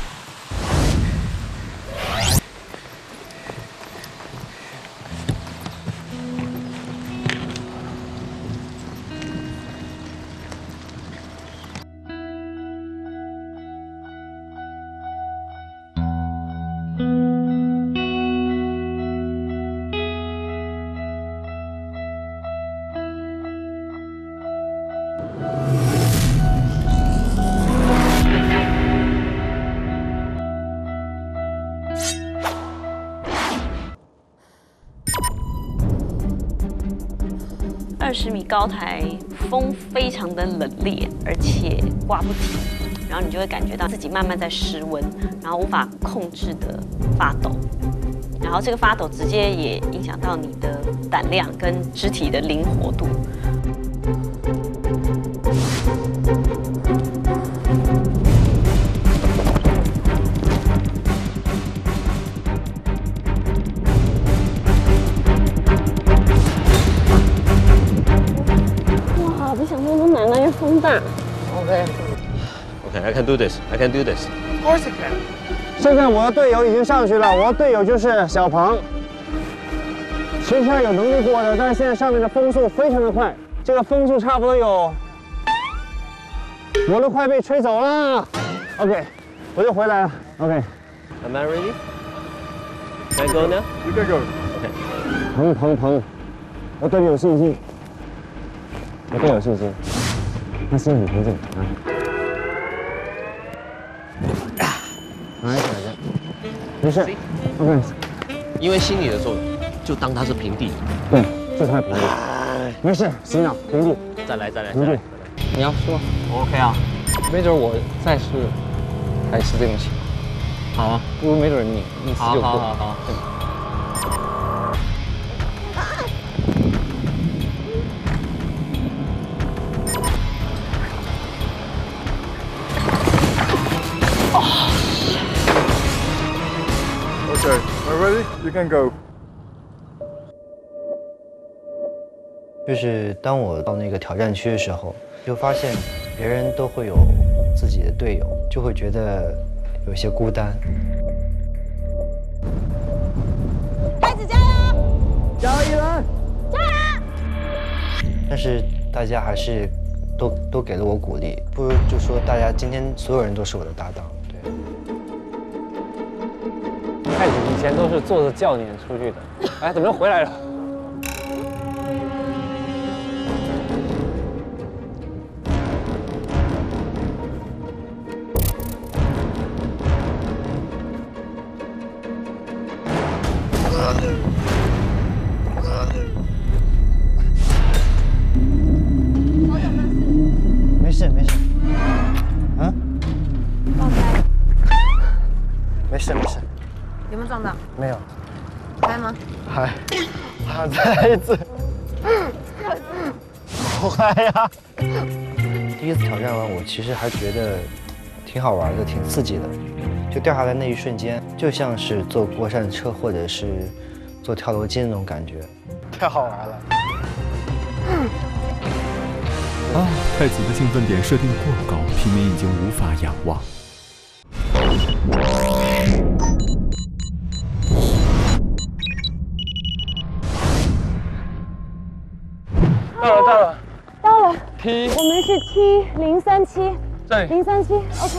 二十米高台，风非常的冷冽，而且刮不停，然后你就会感觉到自己慢慢在失温，然后无法控制的发抖，然后这个发抖直接也影响到你的胆量跟肢体的灵活度。比想象中难了，因为风大。 OK。OK, I can do this. I can do this. Of course I can. 现在我的队友已经上去了，我的队友就是小鹏。其实他有能力过的，但是现在上面的风速非常的快，这个风速差不多有，我都快被吹走了。OK， 我就回来了。OK。 Am I ready? Can I go now? You can go. OK。 鹏鹏鹏，我对你有信心。我对你有信心，他心很平静啊。 没事没事，没事。OK。 因为心里的时候，就当它是平地。 对，就它平地。没事，洗脑平地。 再来再来。 平地。 你要试吗？ 我 OK 啊。 没准我再试，还是这种情况。 好啊。 不如没准你一次就过。 好好好好。 Okay, we're ready. You can go. 就是当我到那个挑战区的时候，就发现别人都会有自己的队友，就会觉得有些孤单。 开始加油！ 加油，一人！ 加油！ 但是大家还是都都给了我鼓励，不如就说大家今天所有人都是我的搭档。 看你以前都是坐着教练出去的，哎，怎么又回来了？ 没事没事，啊？ 放开。 没事没事。 有没有撞到？ 没有。 开吗？ 嗨，好，再一次。好嗨呀！第一次挑战完，我其实还觉得挺好玩的，挺刺激的。就掉下来那一瞬间，就像是坐过山车或者是坐跳楼机那种感觉，太好玩了。 啊，太子的兴奋点设定过高，平民已经无法仰望。 到了，到了， 到了。 T， 我们是七零三七。 对。 零三七 ，OK。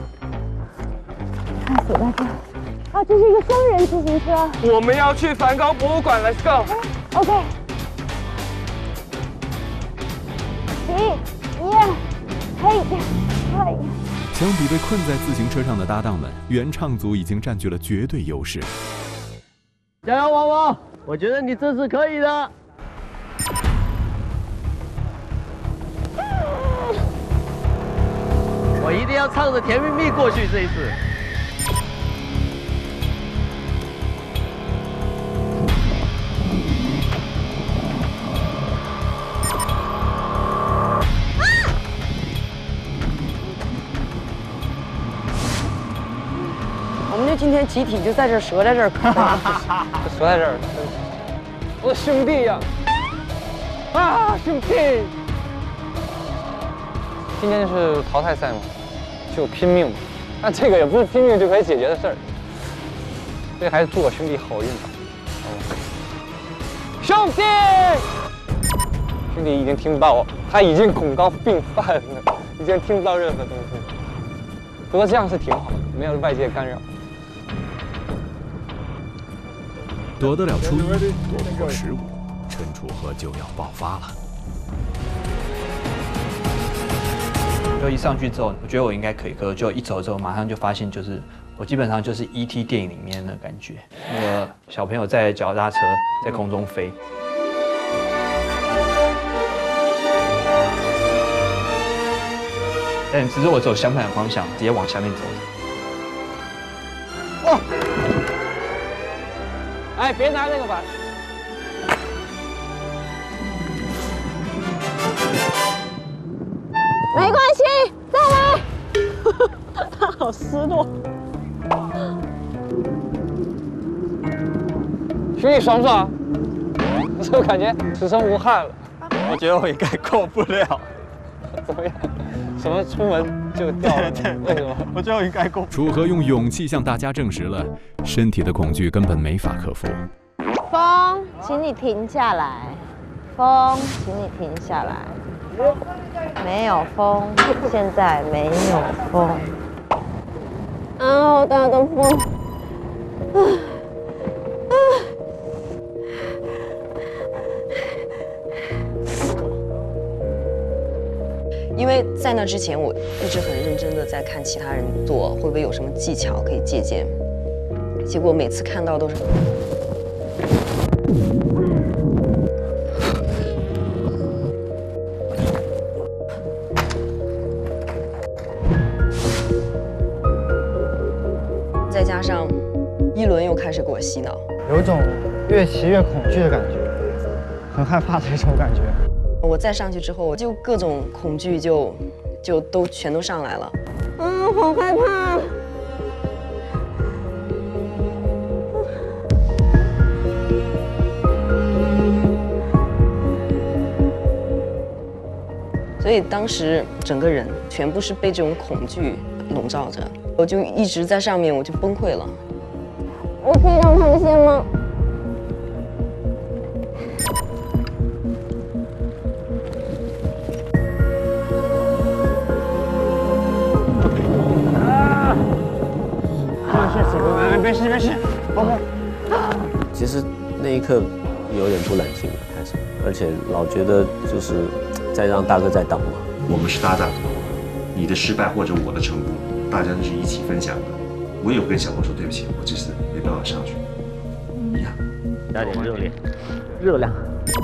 看锁在这。啊，这是一个双人自行车。 我们要去梵高博物馆 ，Let's go。 OK。起，耶，嘿，嘿。 相比被困在自行车上的搭档们，原唱组已经占据了绝对优势。 加油，王王！我觉得你这次可以的。 我一定要唱着《甜蜜蜜》过去这一次。 我们就今天集体就在这儿折在这儿， 就折在这儿。我的兄弟呀！啊，兄弟！ 今天是淘汰赛嘛，就拼命嘛。但这个也不是拼命就可以解决的事儿，所以还是祝我兄弟好运吧。哦，兄弟，兄弟已经听不到我，他已经恐高病犯了，已经听不到任何东西。不过这样是挺好的，没有外界干扰。 夺得了初一，夺不过十五，陈楚河就要爆发了。 就一上去之后，我觉得我应该可以，可是就一走之后，马上就发现，就是我基本上就是 E T 电影里面的感觉，那个小朋友在脚踏车在空中飞，但只是我走相反的方向，直接往下面走。 哦，哎，别拿那个板。 没关系，再来。他好失落。 兄弟爽不爽？我是不是感觉此生无憾了？ 我觉得我应该过不了。 怎么样？什么出门就掉了？对对，为什么？ 我觉得我应该过。 楚河用勇气向大家证实了，身体的恐惧根本没法克服。 风，请你停下来。风，请你停下来。 没有风，现在没有风。 啊，好大的风！啊啊！ 因为在那之前，我一直很认真的在看其他人做，会不会有什么技巧可以借鉴。结果每次看到都是。再加上一轮又开始给我洗脑， 有一种越骑越恐惧的感觉，很害怕的一种感觉。 我再上去之后，就各种恐惧就就都全都上来了。嗯，好害怕。所以当时整个人全部是被这种恐惧笼罩着，我就一直在上面，我就崩溃了。我可以让他们先吗？ 没事没事 ，OK。 其实那一刻有点不冷静了，开始，而且老觉得就是在让大哥在挡嘛。 我们是搭档，你的失败或者我的成功，大家都是一起分享的。我也会跟小鹏说对不起，我这次没办法上去。一样， 加点热量，热量。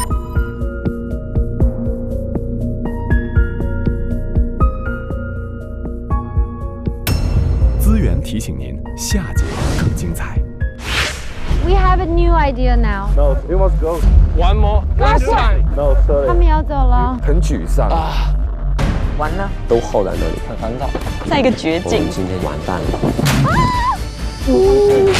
资源提醒您，下节更精彩。 We have a new idea now. No, you must go. One more. Last one. No, sorry. 他们要走了。 很沮丧啊， 完了， 都耗在那里，很烦躁。 在一个绝境。 我们今天完蛋了。 嗯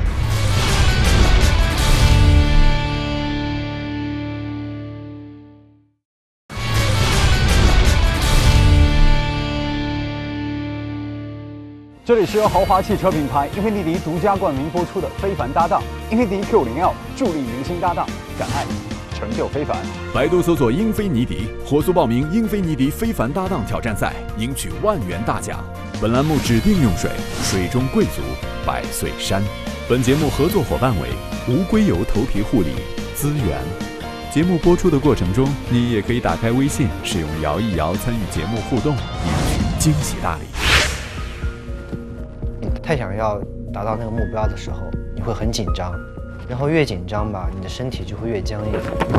这里是由豪华汽车品牌英菲尼迪独家冠名播出的《非凡搭档》，英菲尼迪 Q 零 L 助力明星搭档，敢爱成就非凡。 百度搜索英菲尼迪，火速报名英菲尼迪非凡搭档挑战赛，赢取万元大奖。本栏目指定用水水中贵族百岁山。本节目合作伙伴为无硅油头皮护理资源。节目播出的过程中，你也可以打开微信，使用摇一摇参与节目互动，赢取惊喜大礼。 太想要达到那个目标的时候，你会很紧张，然后越紧张吧，你的身体就会越僵硬。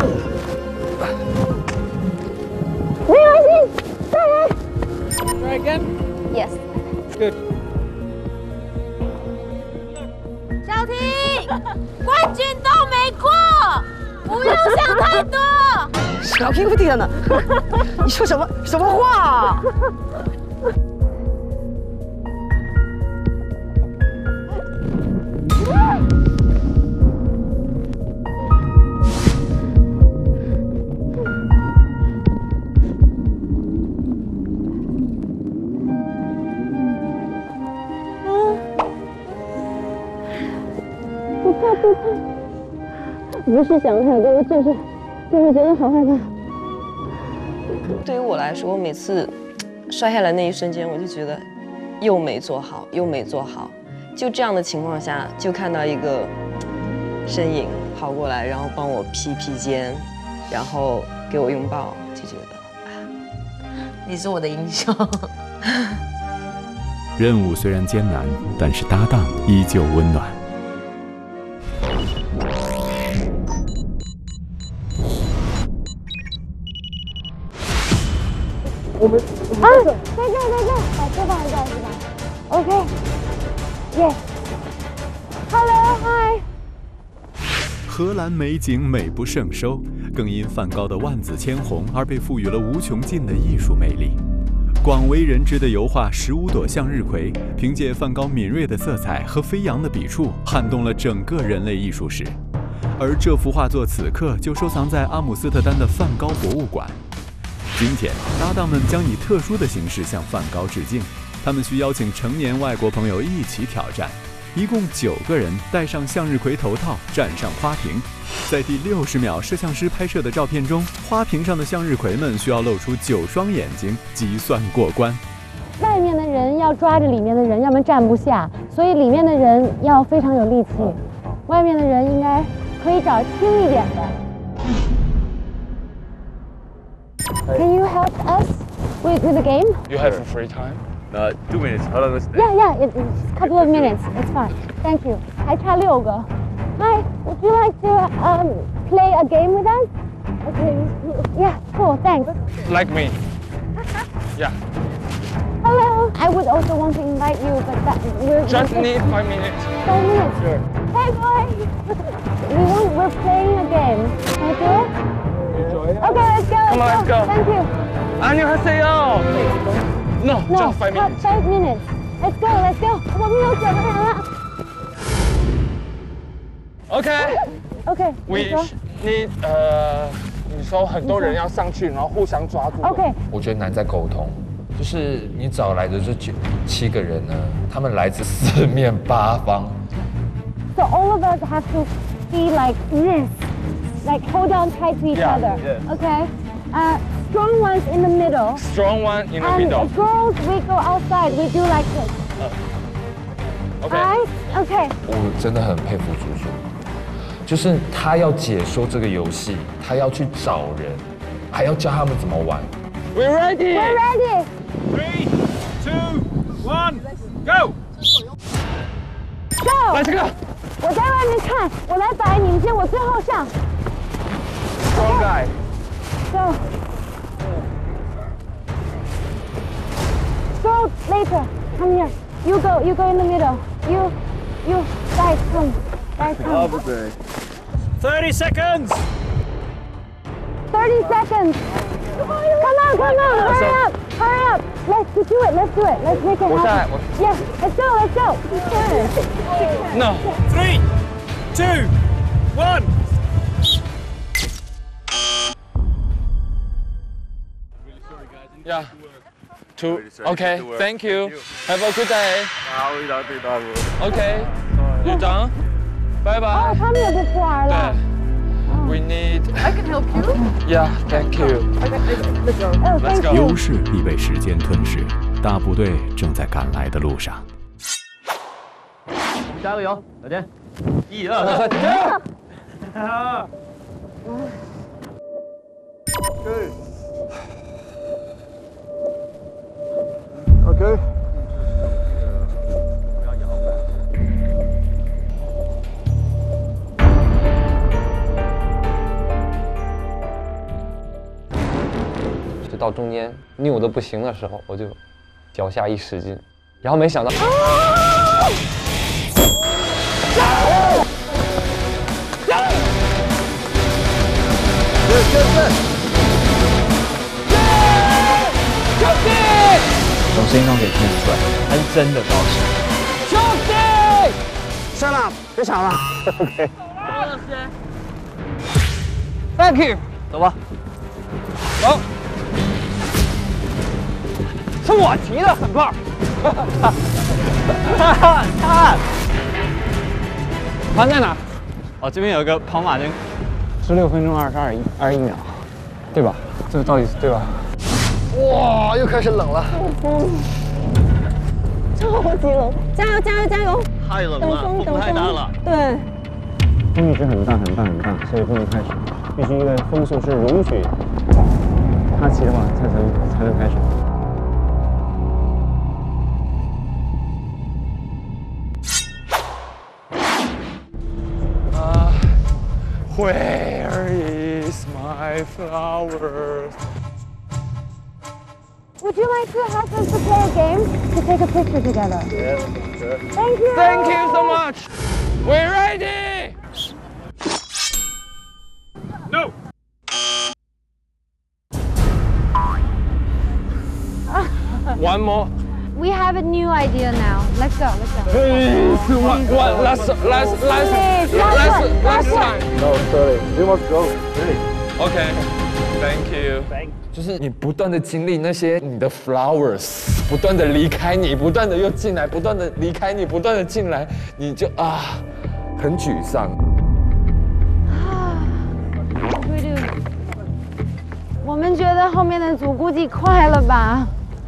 没关系，再来。 Try again. Yes. Good. 小婷，冠军都没过，不用想太多。 小屁股地上呢，你说什么什么话啊？ 不是想太多，就是就是觉得好害怕。 对于我来说，每次摔下来那一瞬间，我就觉得又没做好，又没做好。就这样的情况下，就看到一个身影跑过来，然后帮我披披肩，然后给我拥抱，就觉得啊， 你是我的英雄。 任务虽然艰难，但是搭档依旧温暖。 我们啊，在这儿，在这儿，把车放在这儿是吧 ？OK， 耶、yeah. ，Hello， 嗨。 荷兰美景美不胜收，更因梵高的万紫千红而被赋予了无穷尽的艺术魅力。广为人知的油画《十五朵向日葵》，凭借梵高敏锐的色彩和飞扬的笔触，撼动了整个人类艺术史。而这幅画作此刻就收藏在阿姆斯特丹的梵高博物馆。 今天，搭档们将以特殊的形式向梵高致敬。他们需邀请成年外国朋友一起挑战，一共九个人戴上向日葵头套，站上花瓶。在第六十秒，摄像师拍摄的照片中，花瓶上的向日葵们需要露出九双眼睛，计算过关。 外面的人要抓着里面的人，要不然站不下，所以里面的人要非常有力气，外面的人应该可以找轻一点的。Can you help us? with with the game? You have free time? Uh, two minutes. How long is it? Yeah, yeah, it, it's a couple of minutes. It's fine. Thank you. 还差六个。Hi, would you like to um play a game with us? Okay. Yeah, cool. Thanks. Like me. Yeah. Hello. I would also want to invite you, but that we're Just we're, need five minutes. Five minutes. Sure. Hey, boy. we want, we're playing a game. Can I do it? Enjoy it. Okay, let's go. Come on, let's go. Thank you. 안녕하세요. No, No, just five minutes. Five minutes. Let's go. Let's go. 我们有九个人了。 Okay. Okay. We 你说 need 呃，你说很多人要上去，然后互相抓住。 OK 我觉得难在沟通，就是你找来的这九七个人呢，他们来自四面八方。 So all of us have to be like this, like hold on tight to each Yeah, other. yeah. Okay. Uh, strong ones in the middle. Strong one in the and middle. girls, we go outside. We do like this. OK。 Alright? Okay. 我真的很佩服猪猪，就是他要解说这个游戏，他要去找人，还要教他们怎么玩。We're ready. We're ready. Three, two, one, go. Go. Let's go. 我在外面看，我来摆，你们先，我最后上。 Strong guy. Go. Go later. Come here. You go. You go in the middle. You, you guys come. Guys come. thirty seconds. thirty seconds. Come on, come on. Hurry up. Hurry up. Let's do it. Let's do it. Let's make it 我下来， happen. 我 Yes. Let's go. Let's go. You can. No. Three, two, one. Yeah. Two. Okay. Thank you. Have a good day. Okay. You done? Bye 哦， bye. 他们也不出来了。 We need. I can help you. Yeah. Thank you. Okay, let's go. Oh, Let's thank go. 优势已被时间吞噬，大部队正在赶来的路上。 加个油，小健。一二三，加油！ OK。 就到中间扭的不行的时候，我就脚下一使劲，然后没想到。 从声音中可以听得出来，他是真的高兴。 兄弟，上了，别抢了。OK。Thank you。走吧。走。是我提的，很棒。哈哈哈！船在哪？哦，这边有一个跑马灯，十六分钟二十二一二十一秒，对吧？这个到底是对吧？ 哇，又开始冷了。 超级冷，加油加油加油！ 太冷了，风太大了。 对， 风一直很大很大很大，所以不能开始，必须一个风速是允许它骑的话，才能才能开始。 啊 ，Where is my flowers? Would you like to have us to play a game to take a picture together? Yes, sure. Thank you. Thank you so much. We're ready. No. One more. We have a new idea now. Let's go. Let's go. Please, one, one, last, last, last, Please, last, last one, last last one. time. No, sorry, you must go. Really? Okay. Thank you. 就是你不断的经历那些你的 flowers， 不断的离开你，不断的又进来，不断的离开你，不断的进来，你就啊，很沮丧。 We do. 我们觉得后面的组估计快了吧？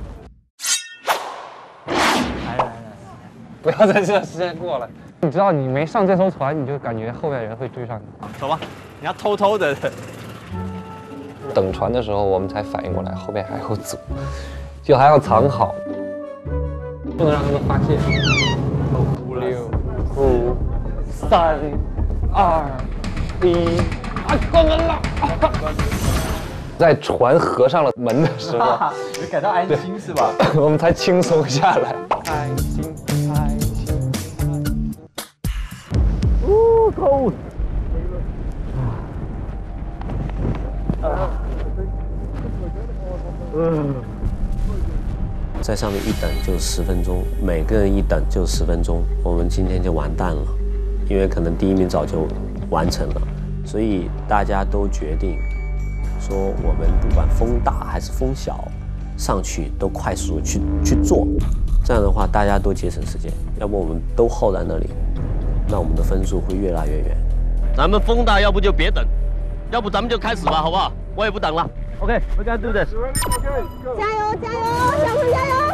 不要在这时间过了。你知道，你没上这艘船，你就感觉后面人会追上你。 走吧，你要偷偷的。 等船的时候，我们才反应过来后面还有组，就还要藏好，不能让他们发现。五六五三二一，啊，关门了！在船合上了门的时候， 你感到安心是吧？ 我们才轻松下来。 开心，开心。哦，cold。 在上面一等就十分钟，每个人一等就十分钟，我们今天就完蛋了，因为可能第一名早就完成了，所以大家都决定说，我们不管风大还是风小，上去都快速去去做，这样的话大家都节省时间，要不我们都耗在那里，那我们的分数会越拉越远。 咱们风大，要不就别等，要不咱们就开始吧，好不好？我也不等了。OK, we're gonna do this. 加油加油，小朋友加油！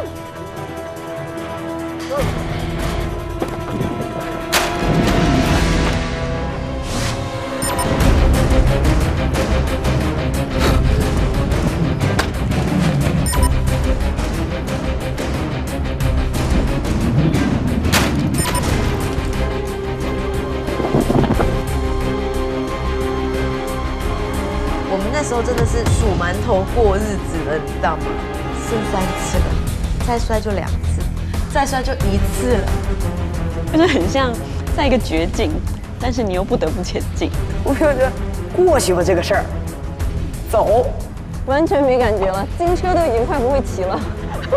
我们那时候真的是数馒头过日子了，你知道吗？剩三次了，再摔就两次，再摔就一次了， 就是很像在一个绝境，但是你又不得不前进。 我就觉得过去吧这个事儿，走， 完全没感觉了，金车都已经快不会骑了。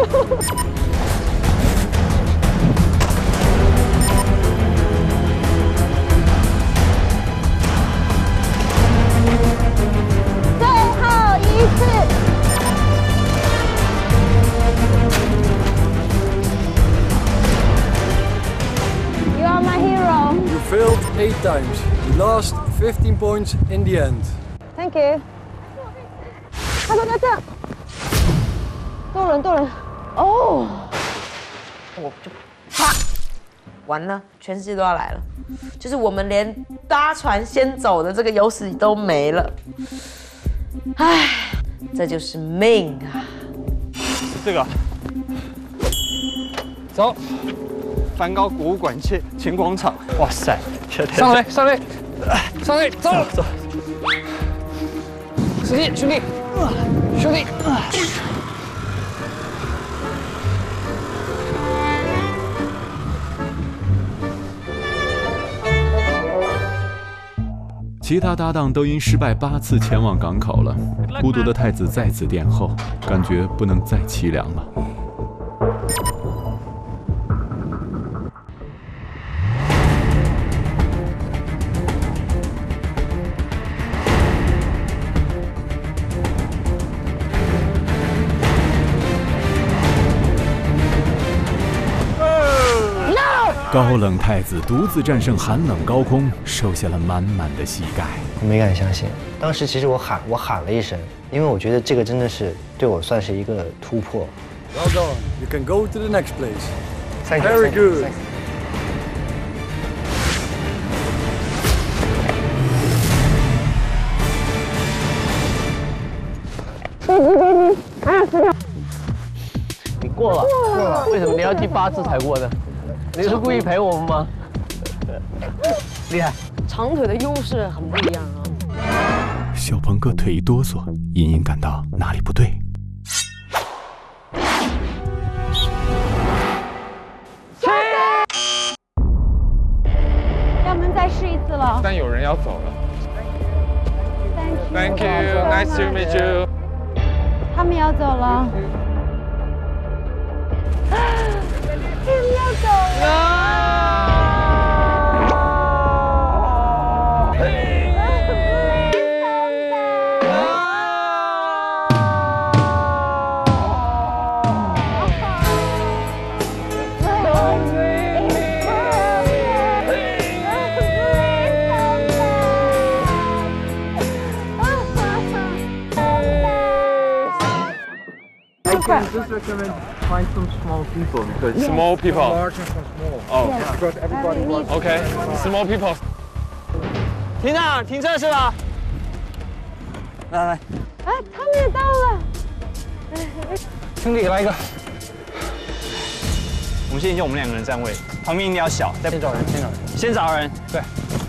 You are my hero. You failed eight times. You lost fifteen points in the end. Thank you. 他说在这，多人多人，哦， 我就啪，完了，全世界都要来了，就是我们连搭船先走的这个优势都没了，唉，这就是命啊！ 这个，走，梵高博物馆前前广场，哇塞， 上来上来上来，走走，兄弟兄弟兄弟。 其他搭档都因失败八次前往港口了，孤独的太子再次殿后，感觉不能再凄凉了。高冷太子独自战胜寒冷高空，收下了满满的膝盖。 我没敢相信，当时其实我喊我喊了一声，因为我觉得这个真的是对我算是一个突破。 Well done. You can go to the next place. Thank you. Very good. Baby, baby, 啊，死掉！ 你过了，过了。为什么你要第八次才过呢？你是故意陪我们吗？厉害！ 长腿的优势很不一样啊。 小鹏哥腿一哆嗦，隐隐感到哪里不对。 要不然再试一次了。 但有人要走了。Thank you, nice to meet you. 他们要走了。他们要走了。 I just recommend find some small people because small people. Large and some small. Oh, yes. Because everybody wants. Okay, small people. 停哪？停车是吧？ 来来， 啊，他们也到了。 兄弟，来一个。 我们现在就我们两个人站位，旁边一定要小。 先找人，先找人。 先找人。 对。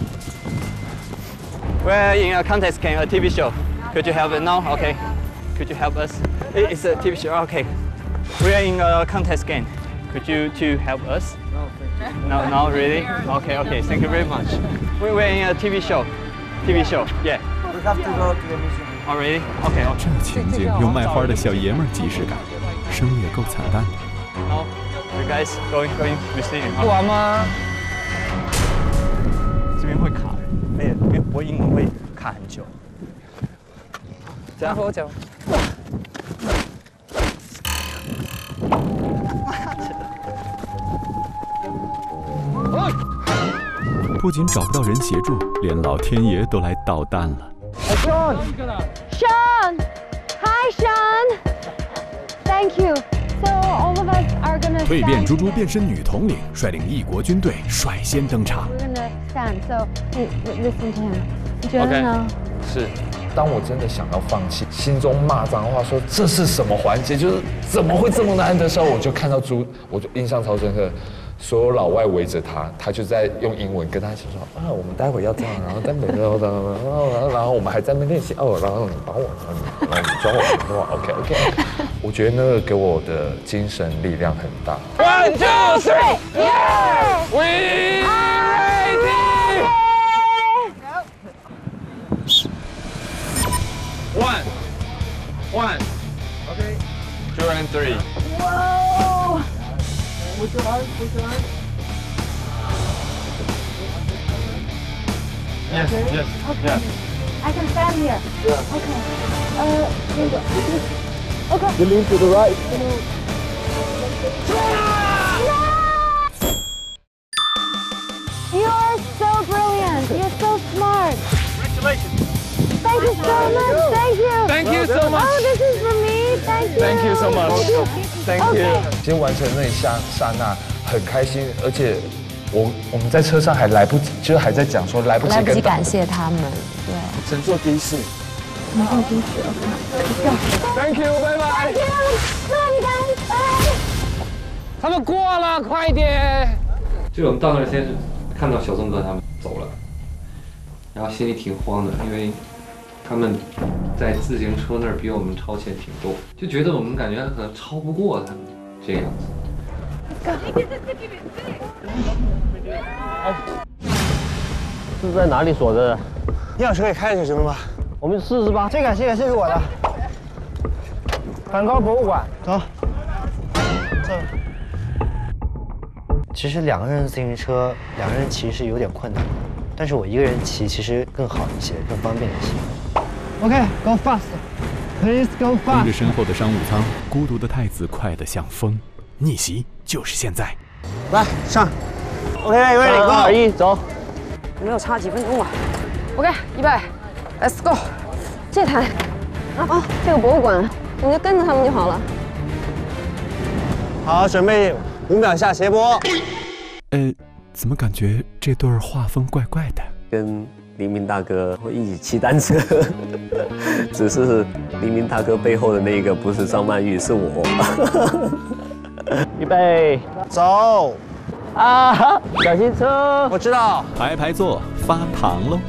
We're in a contest game, a T V show. Could you help us now? Okay. Could you help us? It's a T V show. Okay. We're in a contest game. Could you two help us? No, no, really? Okay, okay. Thank you very much. We're in a T V show. T V show. Yeah. We have to go to the mission. Oh, really? Okay. 这情景有卖花的小爷们儿即视感，声也够惨淡的。 No, you guys going going mission? 不玩吗？ 这边会卡人，而且因为我英文会卡很久。这样和我讲。 不仅找不到人协助，连老天爷都来捣蛋了。 Sean! Sean! Hi, Sean! Thank you. So all of us are gonna 蜕变 stand. 猪猪变身女统领，率领异国军队率先登场。 We're gonna stand. So hey, listen to him. 你觉得呢？ 是，当我真的想要放弃，心中骂脏话，说这是什么环节，就是怎么会这么难的时候，我就看到猪，我就印象超深刻。 所有老外围着他，他就在用英文跟他讲说啊，我们待会要这样，然后在美国，然后然后然后我们还在那边练习哦，然后你帮我，然后你装我的话 ，OK OK， 我觉得那个给我的精神力量很大。One two three, yeah, we ready. One, one, okay, two and three. Whoa! Put your arms, put your arms. Yes, Okay. yes, Okay. yeah. I can stand here. Yeah. Okay. Uh, here you go. Okay. You lean to the right. You are so brilliant. You're so smart. Congratulations. Thank you so much. Thank you. Thank you so much. Oh, this is for me. Thank you. Thank you so much. Thank you. 今天完成那一下刹那，很开心，而且我我们在车上还来不及，就是还在讲说来不及跟来不及感谢他们，对。 乘坐的士。 乘坐的士 ，OK。 Thank you， 拜拜。 Thank you. Bye, guys. Bye. 他们过了，快点！ 就我们到那儿先是看到小宋哥他们走了，然后心里挺慌的，因为他们在自行车那儿比我们超前挺多，就觉得我们感觉可能超不过他们这个样子。 是在哪里锁着的？ 钥匙可以开就行了吧？ 我们试试吧。 这个，这个，这是我的。梵高博物馆，走。走。 其实两个人自行车，两个人骑是有点困难，但是我一个人骑其实更好一些，更方便一些。 OK, go fast. Please go 盯 fast. 着身后的商务舱，孤独的太子快得像风，逆袭就是现在。 来上。OK, ready, 三 go. 二一，走。 没有差几分钟啊。OK， 预备 ，Let's go。 这台，啊啊，这个博物馆，你就跟着他们就好了。 好，准备五秒下斜坡。 呃，怎么感觉这对儿画风怪怪的？ 跟黎明大哥会一起骑单车，只是黎明大哥背后的那个不是张曼玉，是我。 预备， 走。 啊，小心车！ 我知道。 排排坐，发糖喽。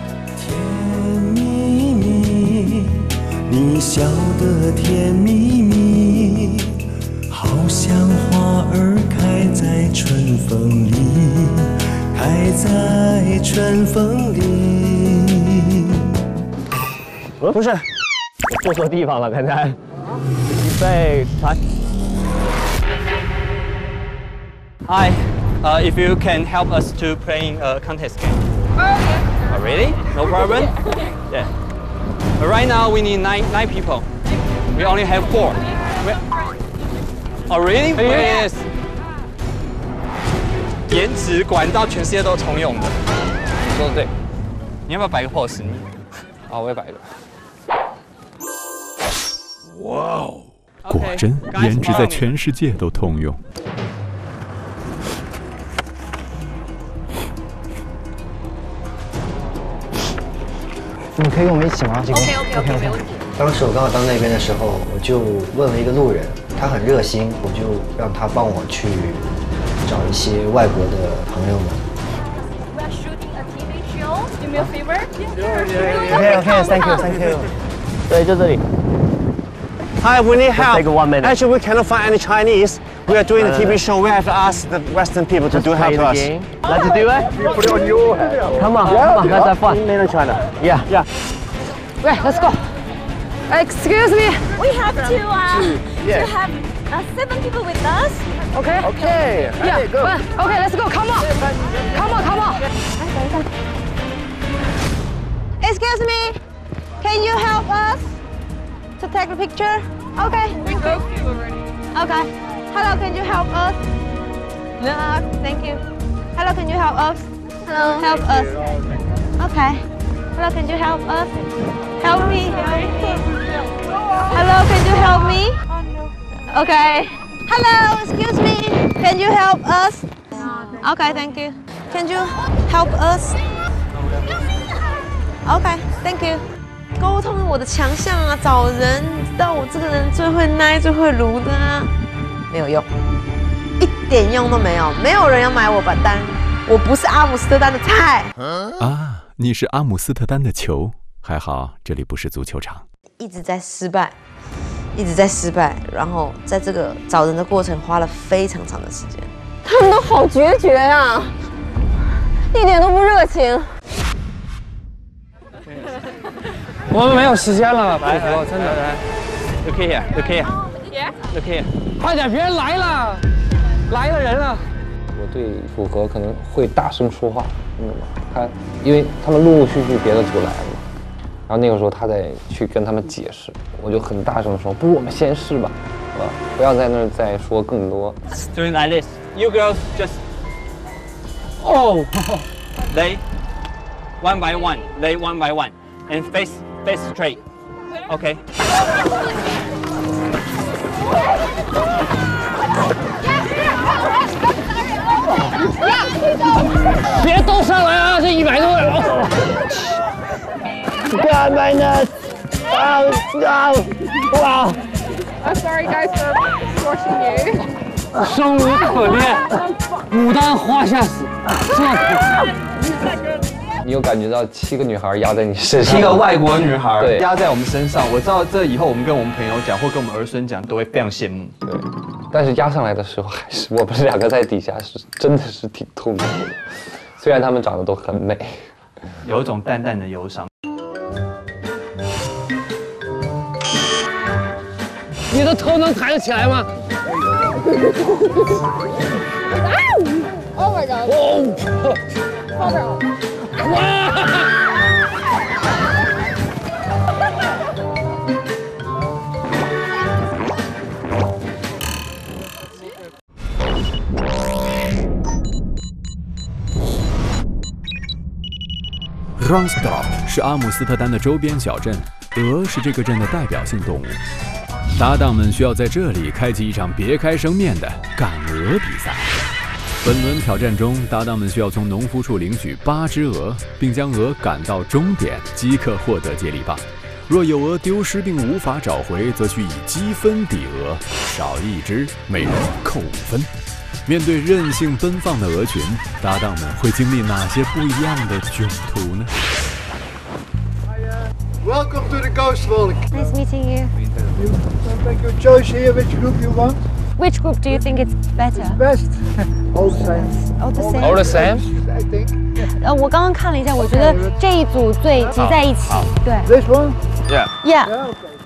蜜蜜，你笑得甜蜜蜜，好像花儿开在春风里，开在春风里。 不是，我坐错地方了，刚才。预备，来。 Hi, uh, if you can help us to playing a contest game. Oh, really? No problem? Yeah. But right now we need nine, nine people. We only have four. We... Oh, really? Yes. 颜值管到全世界都通用的。 你说的对。 你要不要摆个 pose？ 你好，我也摆一个。 哇哦！果真，颜值在全世界都通用。 你们可以跟我们一起吗？这个 OK OK OK 没问题。 当时我刚好到那边的时候，我就问了一个路人，他很热心，我就让他帮我去找一些外国的朋友们。 We are shooting a T V show. Do me a favor. Okay, okay, thank you, thank you. 对，就这里。 Hi, we need help. Take one minute. Actually, we cannot find any Chinese. We are doing a T V show. We have to ask the Western people to do help us. Let's do it. You put it on your head. Come on, come on, let's have fun. Mainland China. Yeah. Yeah. Right, let's go. Excuse me. We have to uh, Yeah. to have uh, seven people with us. Okay. Okay. Yeah. Okay, go. uh, Okay, let's go. Come on. Come on, come on. Excuse me, can you help us to take a picture? Okay, thank you. Okay. Hello, can you help us? No, thank you. Hello, can you help us? Hello. Help us. Okay. Hello, can you help us? Help me. Hello, can you help me? Okay. Hello, excuse me. Can you help us? Okay, thank you. Can you help us? Okay, thank you. 沟通是我的强项啊，找人，你知道我这个人最会耐、最会撸的啊，没有用，一点用都没有，没有人要买我把单，我不是阿姆斯特丹的菜。 啊，你是阿姆斯特丹的球，还好这里不是足球场。 一直在失败，一直在失败，然后在这个找人的过程花了非常长的时间。 他们都好决绝呀、啊，一点都不热情。 我们没有时间了，拜托，真的来 ，Look here, look here, look here， 快点，别人来了，来了人了。 我对楚河可能会大声说话，你懂吗？他因为他们陆陆续续别的组来了嘛，然后那个时候他在去跟他们解释，我就很大声说，不如我们先试吧，是吧？不要在那儿再说更多。 Doing like this, you girls just oh lay one by one, lay one by one, and face face straight. Okay. 别都上来啊！这一百多人。 God, my nuts! Oh, no! Wow! I'm sorry, guys, for squashing you. 生无可恋，牡丹花下死， 你有感觉到七个女孩压在你身上？ 七个外国女孩对压在我们身上，我知道这以后我们跟我们朋友讲，或跟我们儿孙讲，都会非常羡慕。 对，但是压上来的时候，还是我们两个在底下是真的是挺痛苦的。虽然她们长得都很美， 有一种淡淡的忧伤。 你的头能抬得起来吗？ Oh my god. Oh. Hold on. ？Rangsdorf 是阿姆斯特丹的周边小镇，鹅是这个镇的代表性动物。搭档们需要在这里开启一场别开生面的赶鹅比赛。本轮挑战中，搭档们需要从农夫处领取八只鹅，并将鹅赶到终点，即可获得接力棒。若有鹅丢失并无法找回，则需以积分抵鹅，少一只每人扣五分。面对任性奔放的鹅群，搭档们会经历哪些不一样的囧途呢？ Welcome to the Ghost Walk. Nice meeting you. Make your choice here which group you want. Which group do you think is better? Best. All the same. All the same. All the same. I think. 呃，我刚刚看了一下，我觉得这一组最挤在一起。对。 This one. Yeah. Yeah. Yeah.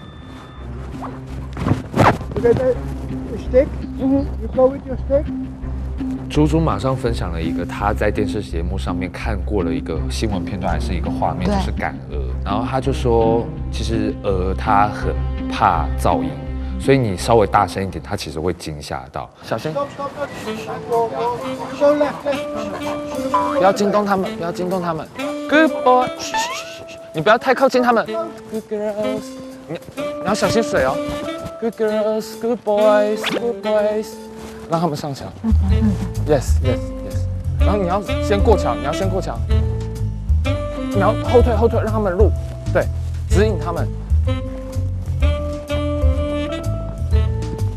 Okay. You get the stick. Mhm. You go with your stick. 猪猪马上分享了一个他在电视节目上面看过了一个新闻片段，还是一个画面，就是赶鹅。然后他就说，其实鹅它很怕噪音，所以你稍微大声一点，它其实会惊吓到。小心， Stop, stop, stop. Go, go. Go left, left. 不要惊动他们，不要惊动他们。Good boy， 你不要太靠近他们。Good girls， 你你要小心水哦。Good girls, good boys, good boys， 让他们上桥。Yes, yes, yes。然后你要先过桥，你要先过桥。你要后退，后退，让他们入。对，指引他们。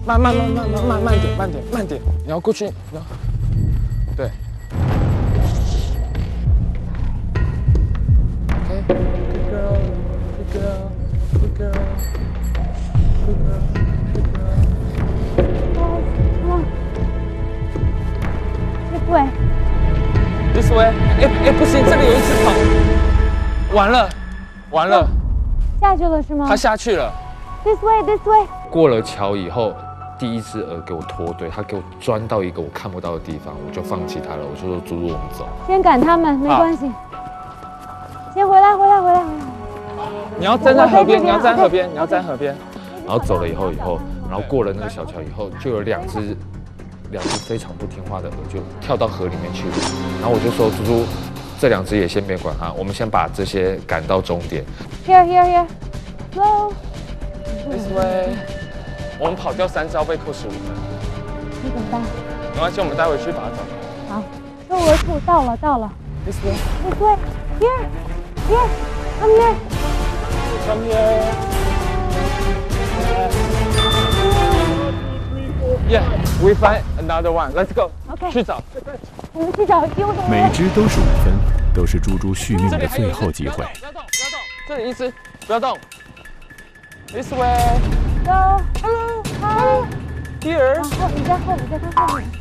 慢慢慢慢慢慢慢点，慢点慢点，你要过去，你要对。OK， good girl， good girl， good girl， good girl， good girl。 This way。 This way。哎哎，不行，这里有一只跑，完了，完了。 下去了是吗？ 它下去了。 This way, this way。 过了桥以后。第一只鹅给我脱队，它给我钻到一个我看不到的地方，我就放弃它了。我就说猪猪，我们走。 先赶他们，没关系。先回来，回来，回来，回来。 你要站在河边，你要站河边，你要站河边。 然后走了以后，以后，然后过了那个小桥以后，就有两只，两只非常不听话的鹅就跳到河里面去了。然后我就说，猪猪，这两只也先别管它，我们先把这些赶到终点。 Here, here, here. Go. This way. 我们跑掉三招被扣十五分， 你怎么办？ 没关系，我们待会去把它找到。好，收鹅处到了，到了。 This way. This way. Here. Here. Come here. Come here. Yeah, we find another one. Let's go. OK. 去找。 我们去找丢的。 每只都是五分，都是猪猪续命的最后机会。 不要动，不要动，这里一只，不要动。This way. Go. Hello. Hi. Here. 然后你在后面，在他后面。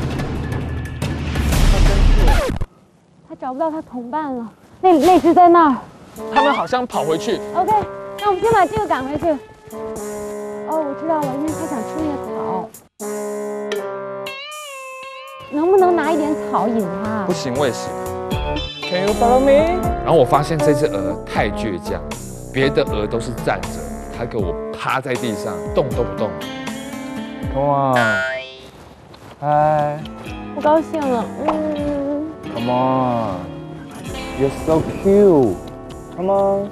他找不到他同伴了，那那只在那儿。 他们好像跑回去。 OK， 那我们先把这个赶回去。哦，我知道了，因为他想吃那个草。能不能拿一点草引他？ 不行，我也是。Can you follow me？ 然后我发现这只鹅太倔强，别的鹅都是站着，它给我趴在地上，动都不动。Come on， 嗨， 不高兴了，嗯。 Come on，you're so cute。Come on。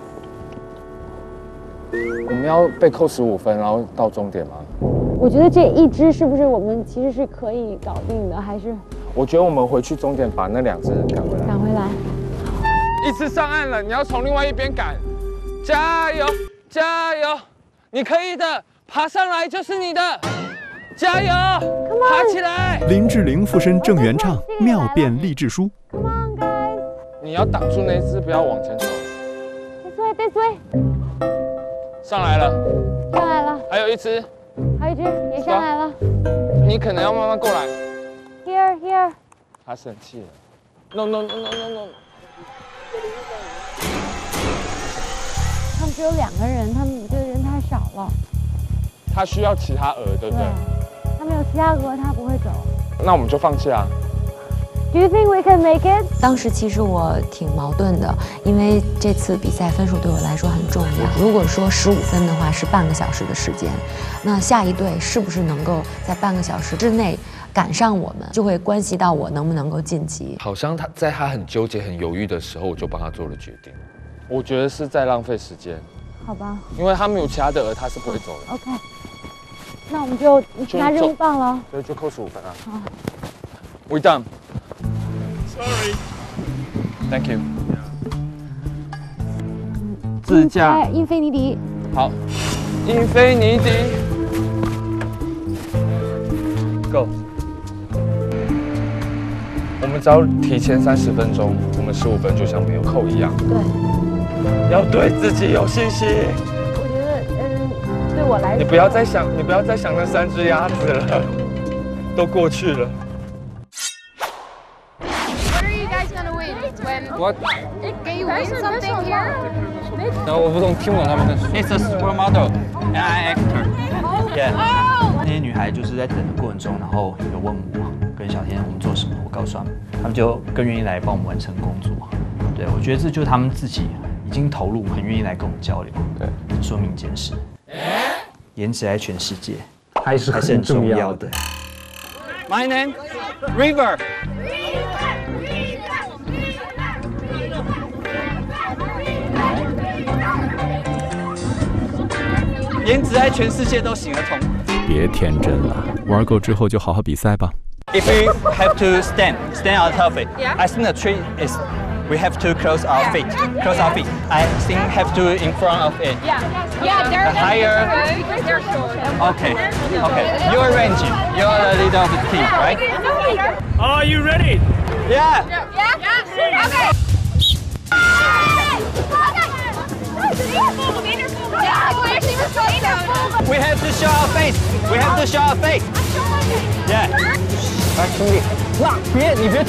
我们要被扣十五分，然后到终点吗？ 我觉得这一只是不是我们其实是可以搞定的，还是？ 我觉得我们回去终点把那两只赶回来。 赶回来。 一只上岸了，你要从另外一边赶，加油，加油，你可以的，爬上来就是你的，加油，爬起来。 林志玲附身郑元畅，妙变励志书。 Come on, guys！ 你要挡住那只，不要往前走。 This way, this way。 上来了， 上来了， 还有一只， 还有一只也上来了。 你可能要慢慢过来。 Here, here。 他生气了。No, no, no, no, no, no。 他们只有两个人，他们觉得人太少了。 他需要其他鹅，对不对？ 他们有其他鹅，他不会走。 那我们就放弃啊。 Do you think we can make it？ 当时其实我挺矛盾的，因为这次比赛分数对我来说很重要。如果说十五分的话是半个小时的时间，那下一队是不是能够在半个小时之内赶上我们，就会关系到我能不能够晋级。 好像他在他很纠结、很犹豫的时候，我就帮他做了决定。 我觉得是在浪费时间。 好吧。 因为他没有其他的鹅，他是不会走的。 OK。那我们就拿任务棒了。 所以就扣十五分啊。 好。 We done. Sorry. Thank you. 自驾。 英菲尼迪。 好，英菲尼迪。Go。我们只要提前三十分钟，我们十五分就像没有扣一样。 对。 要对自己有信心。 我觉得，嗯，对我来说。 你不要再想，你不要再想那三只鸭子了，都过去了。 What? Can you win something here? 然后我不懂，听不懂他们在说。 It's a supermodel and I actor. Yeah. 那些女孩就是在等的过程中，然后有问我跟小天我们做什么，我告诉他们，他们就更愿意来帮我们完成工作。对，我觉得这就是他们自己已经投入，很愿意来跟我们交流。 对， 说明一件事，颜值在全世界还是很重要的。 My name, River. 颜值在全世界都行得通。 别天真了，玩够之后就好好比赛吧。 If we have to stand, stand on top of it. Yeah. I think the trick is we have to close our feet, close our feet. I think have to in front of it. Yeah, yeah, they're higher. Because they're short. Okay. Okay. You're arranging. You're the leader of the team, right? Are you ready? Yeah. Yeah. Yeah. Okay. We have to show our face. We have to show our face. Yeah. 来，兄弟，哇，别，你别。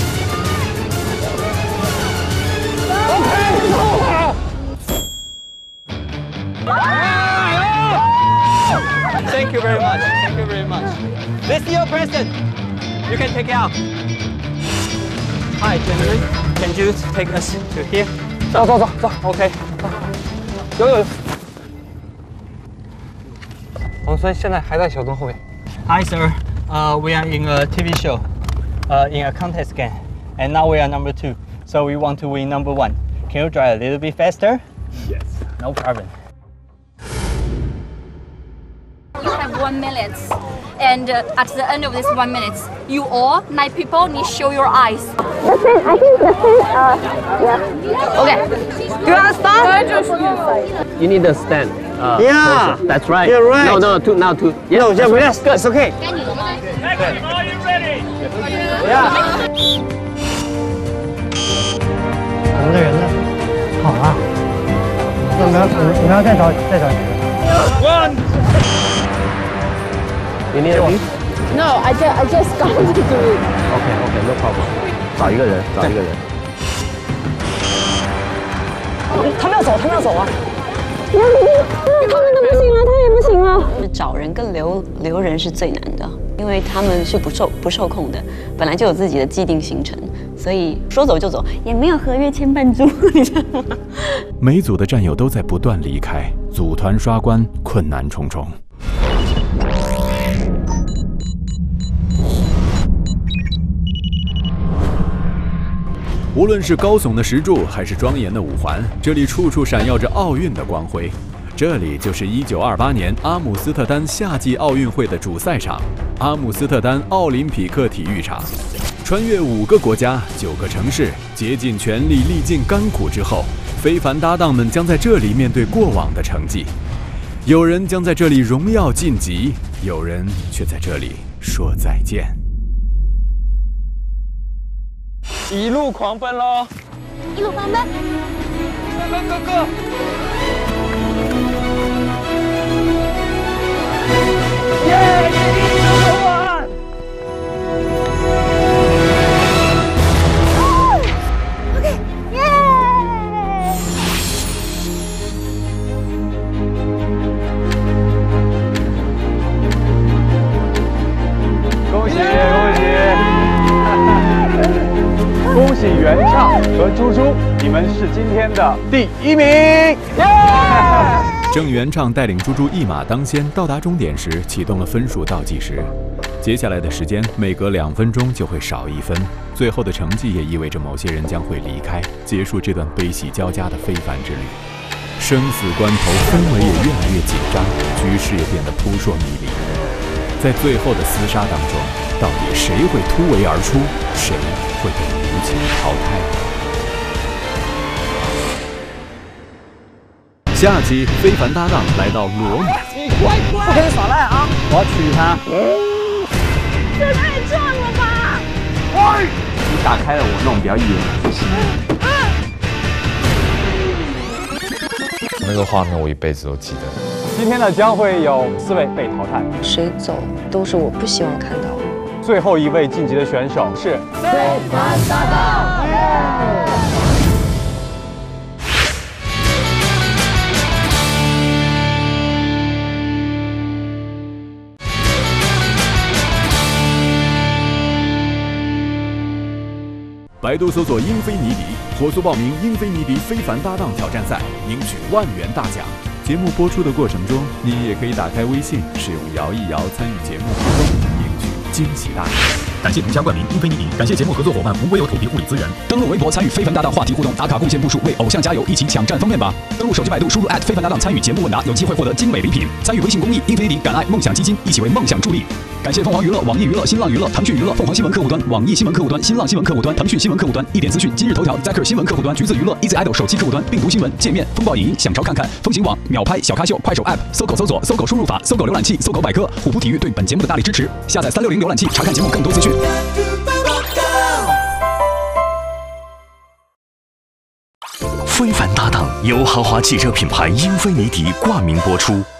Thank you very much. Thank you very much. This is your present. You can take it out. Hi, gentlemen. Can you take us to here? 走走走走 OK. 有有有。我们所以现在还在小墩后面。 Hi, sir. Uh, we are in a T V show, uh, in a contest game, and now we are number two. So we want to win number one. Can you drive a little bit faster? Yes. No problem. You have one minute, and uh, at the end of this one minute, you all nine people need to show your eyes. That's it. I think that's it. Uh, yeah. Okay. You want to start? You need to stand. Uh, Yeah. closer. That's right. You're right. No, no, two, now two. Yes, No, that's yeah, right. yes, it's okay. Excellent. Are you ready? Yeah. 我们的人呢？好啊。那我们要我们要再找再找一个。 One. You need a lift? No, I just I just got to do it. Okay, okay, no problem. 找一个人，找一个人。 他们要走，他们要走啊！ 他们都不行了，他也不行了。找人跟留留人是最难的，因为他们是不受不受控的，本来就有自己的既定行程，所以说走就走，也没有合约牵绊住，你知道吗？ 每组的战友都在不断离开，组团刷关困难重重。无论是高耸的石柱，还是庄严的五环，这里处处闪耀着奥运的光辉。这里就是一九二八年阿姆斯特丹夏季奥运会的主赛场——阿姆斯特丹奥林匹克体育场。穿越五个国家、九个城市，竭尽全力、历尽甘苦之后，非凡搭档们将在这里面对过往的成绩。有人将在这里荣耀晋级，有人却在这里说再见。 一路狂奔喽！ 一路狂奔！ 哥哥哥哥！耶！一路完！ 哦 ，OK， 耶！ 恭喜恭喜！恭喜原唱和猪猪，你们是今天的第一名！耶！ 郑元畅带领猪猪一马当先，到达终点时启动了分数倒计时。接下来的时间每隔两分钟就会少一分，最后的成绩也意味着某些人将会离开，结束这段悲喜交加的非凡之旅。生死关头，氛围也越来越紧张，局势也变得扑朔迷离。在最后的厮杀当中，到底谁会突围而出，谁会被无情淘汰？下期非凡搭档来到罗马， 你乖乖， 不可以耍赖啊！我要娶她。 这太壮了吧！ 喂，你打开了我那种比较野的心。 那个画面我一辈子都记得。 今天呢，将会有四位被淘汰， 谁走都是我不希望看到的。 最后一位晋级的选手是非凡搭档。 百度搜索英菲尼迪，火速报名英菲尼迪非凡搭档挑战赛，赢取万元大奖。节目播出的过程中，你也可以打开微信，使用摇一摇参与节目互动，赢取惊喜大奖。 感谢独家冠名英菲尼迪，感谢节目合作伙伴无微有土皮物理资源。登录微博参与非凡搭档话题互动，打卡贡献步数，为偶像加油，一起抢占封面吧！登录手机百度输入 at 非凡搭档参与节目问答，有机会获得精美礼品。参与微信公益英菲尼迪感爱梦想基金，一起为梦想助力。感谢凤凰娱乐、网易娱乐、新浪娱乐、腾讯娱乐、凤凰新闻客户端、网易新闻客户端、新浪新闻客户端、腾讯新闻客户端、一点资讯、今日头条、Zacker 新闻客户端、橘子娱乐、Easy Idol 手机客户端、病毒新闻、界面、风暴影音、想潮看看、风行网、秒拍、小咖秀、快手 App、搜狗搜索、搜狗输入法、搜狗浏览器、搜狗百科。虎扑体育对本节目的大力支持。下载三六零浏览器查看节目更多资讯。 非凡搭档由豪华汽车品牌英菲尼迪冠名播出。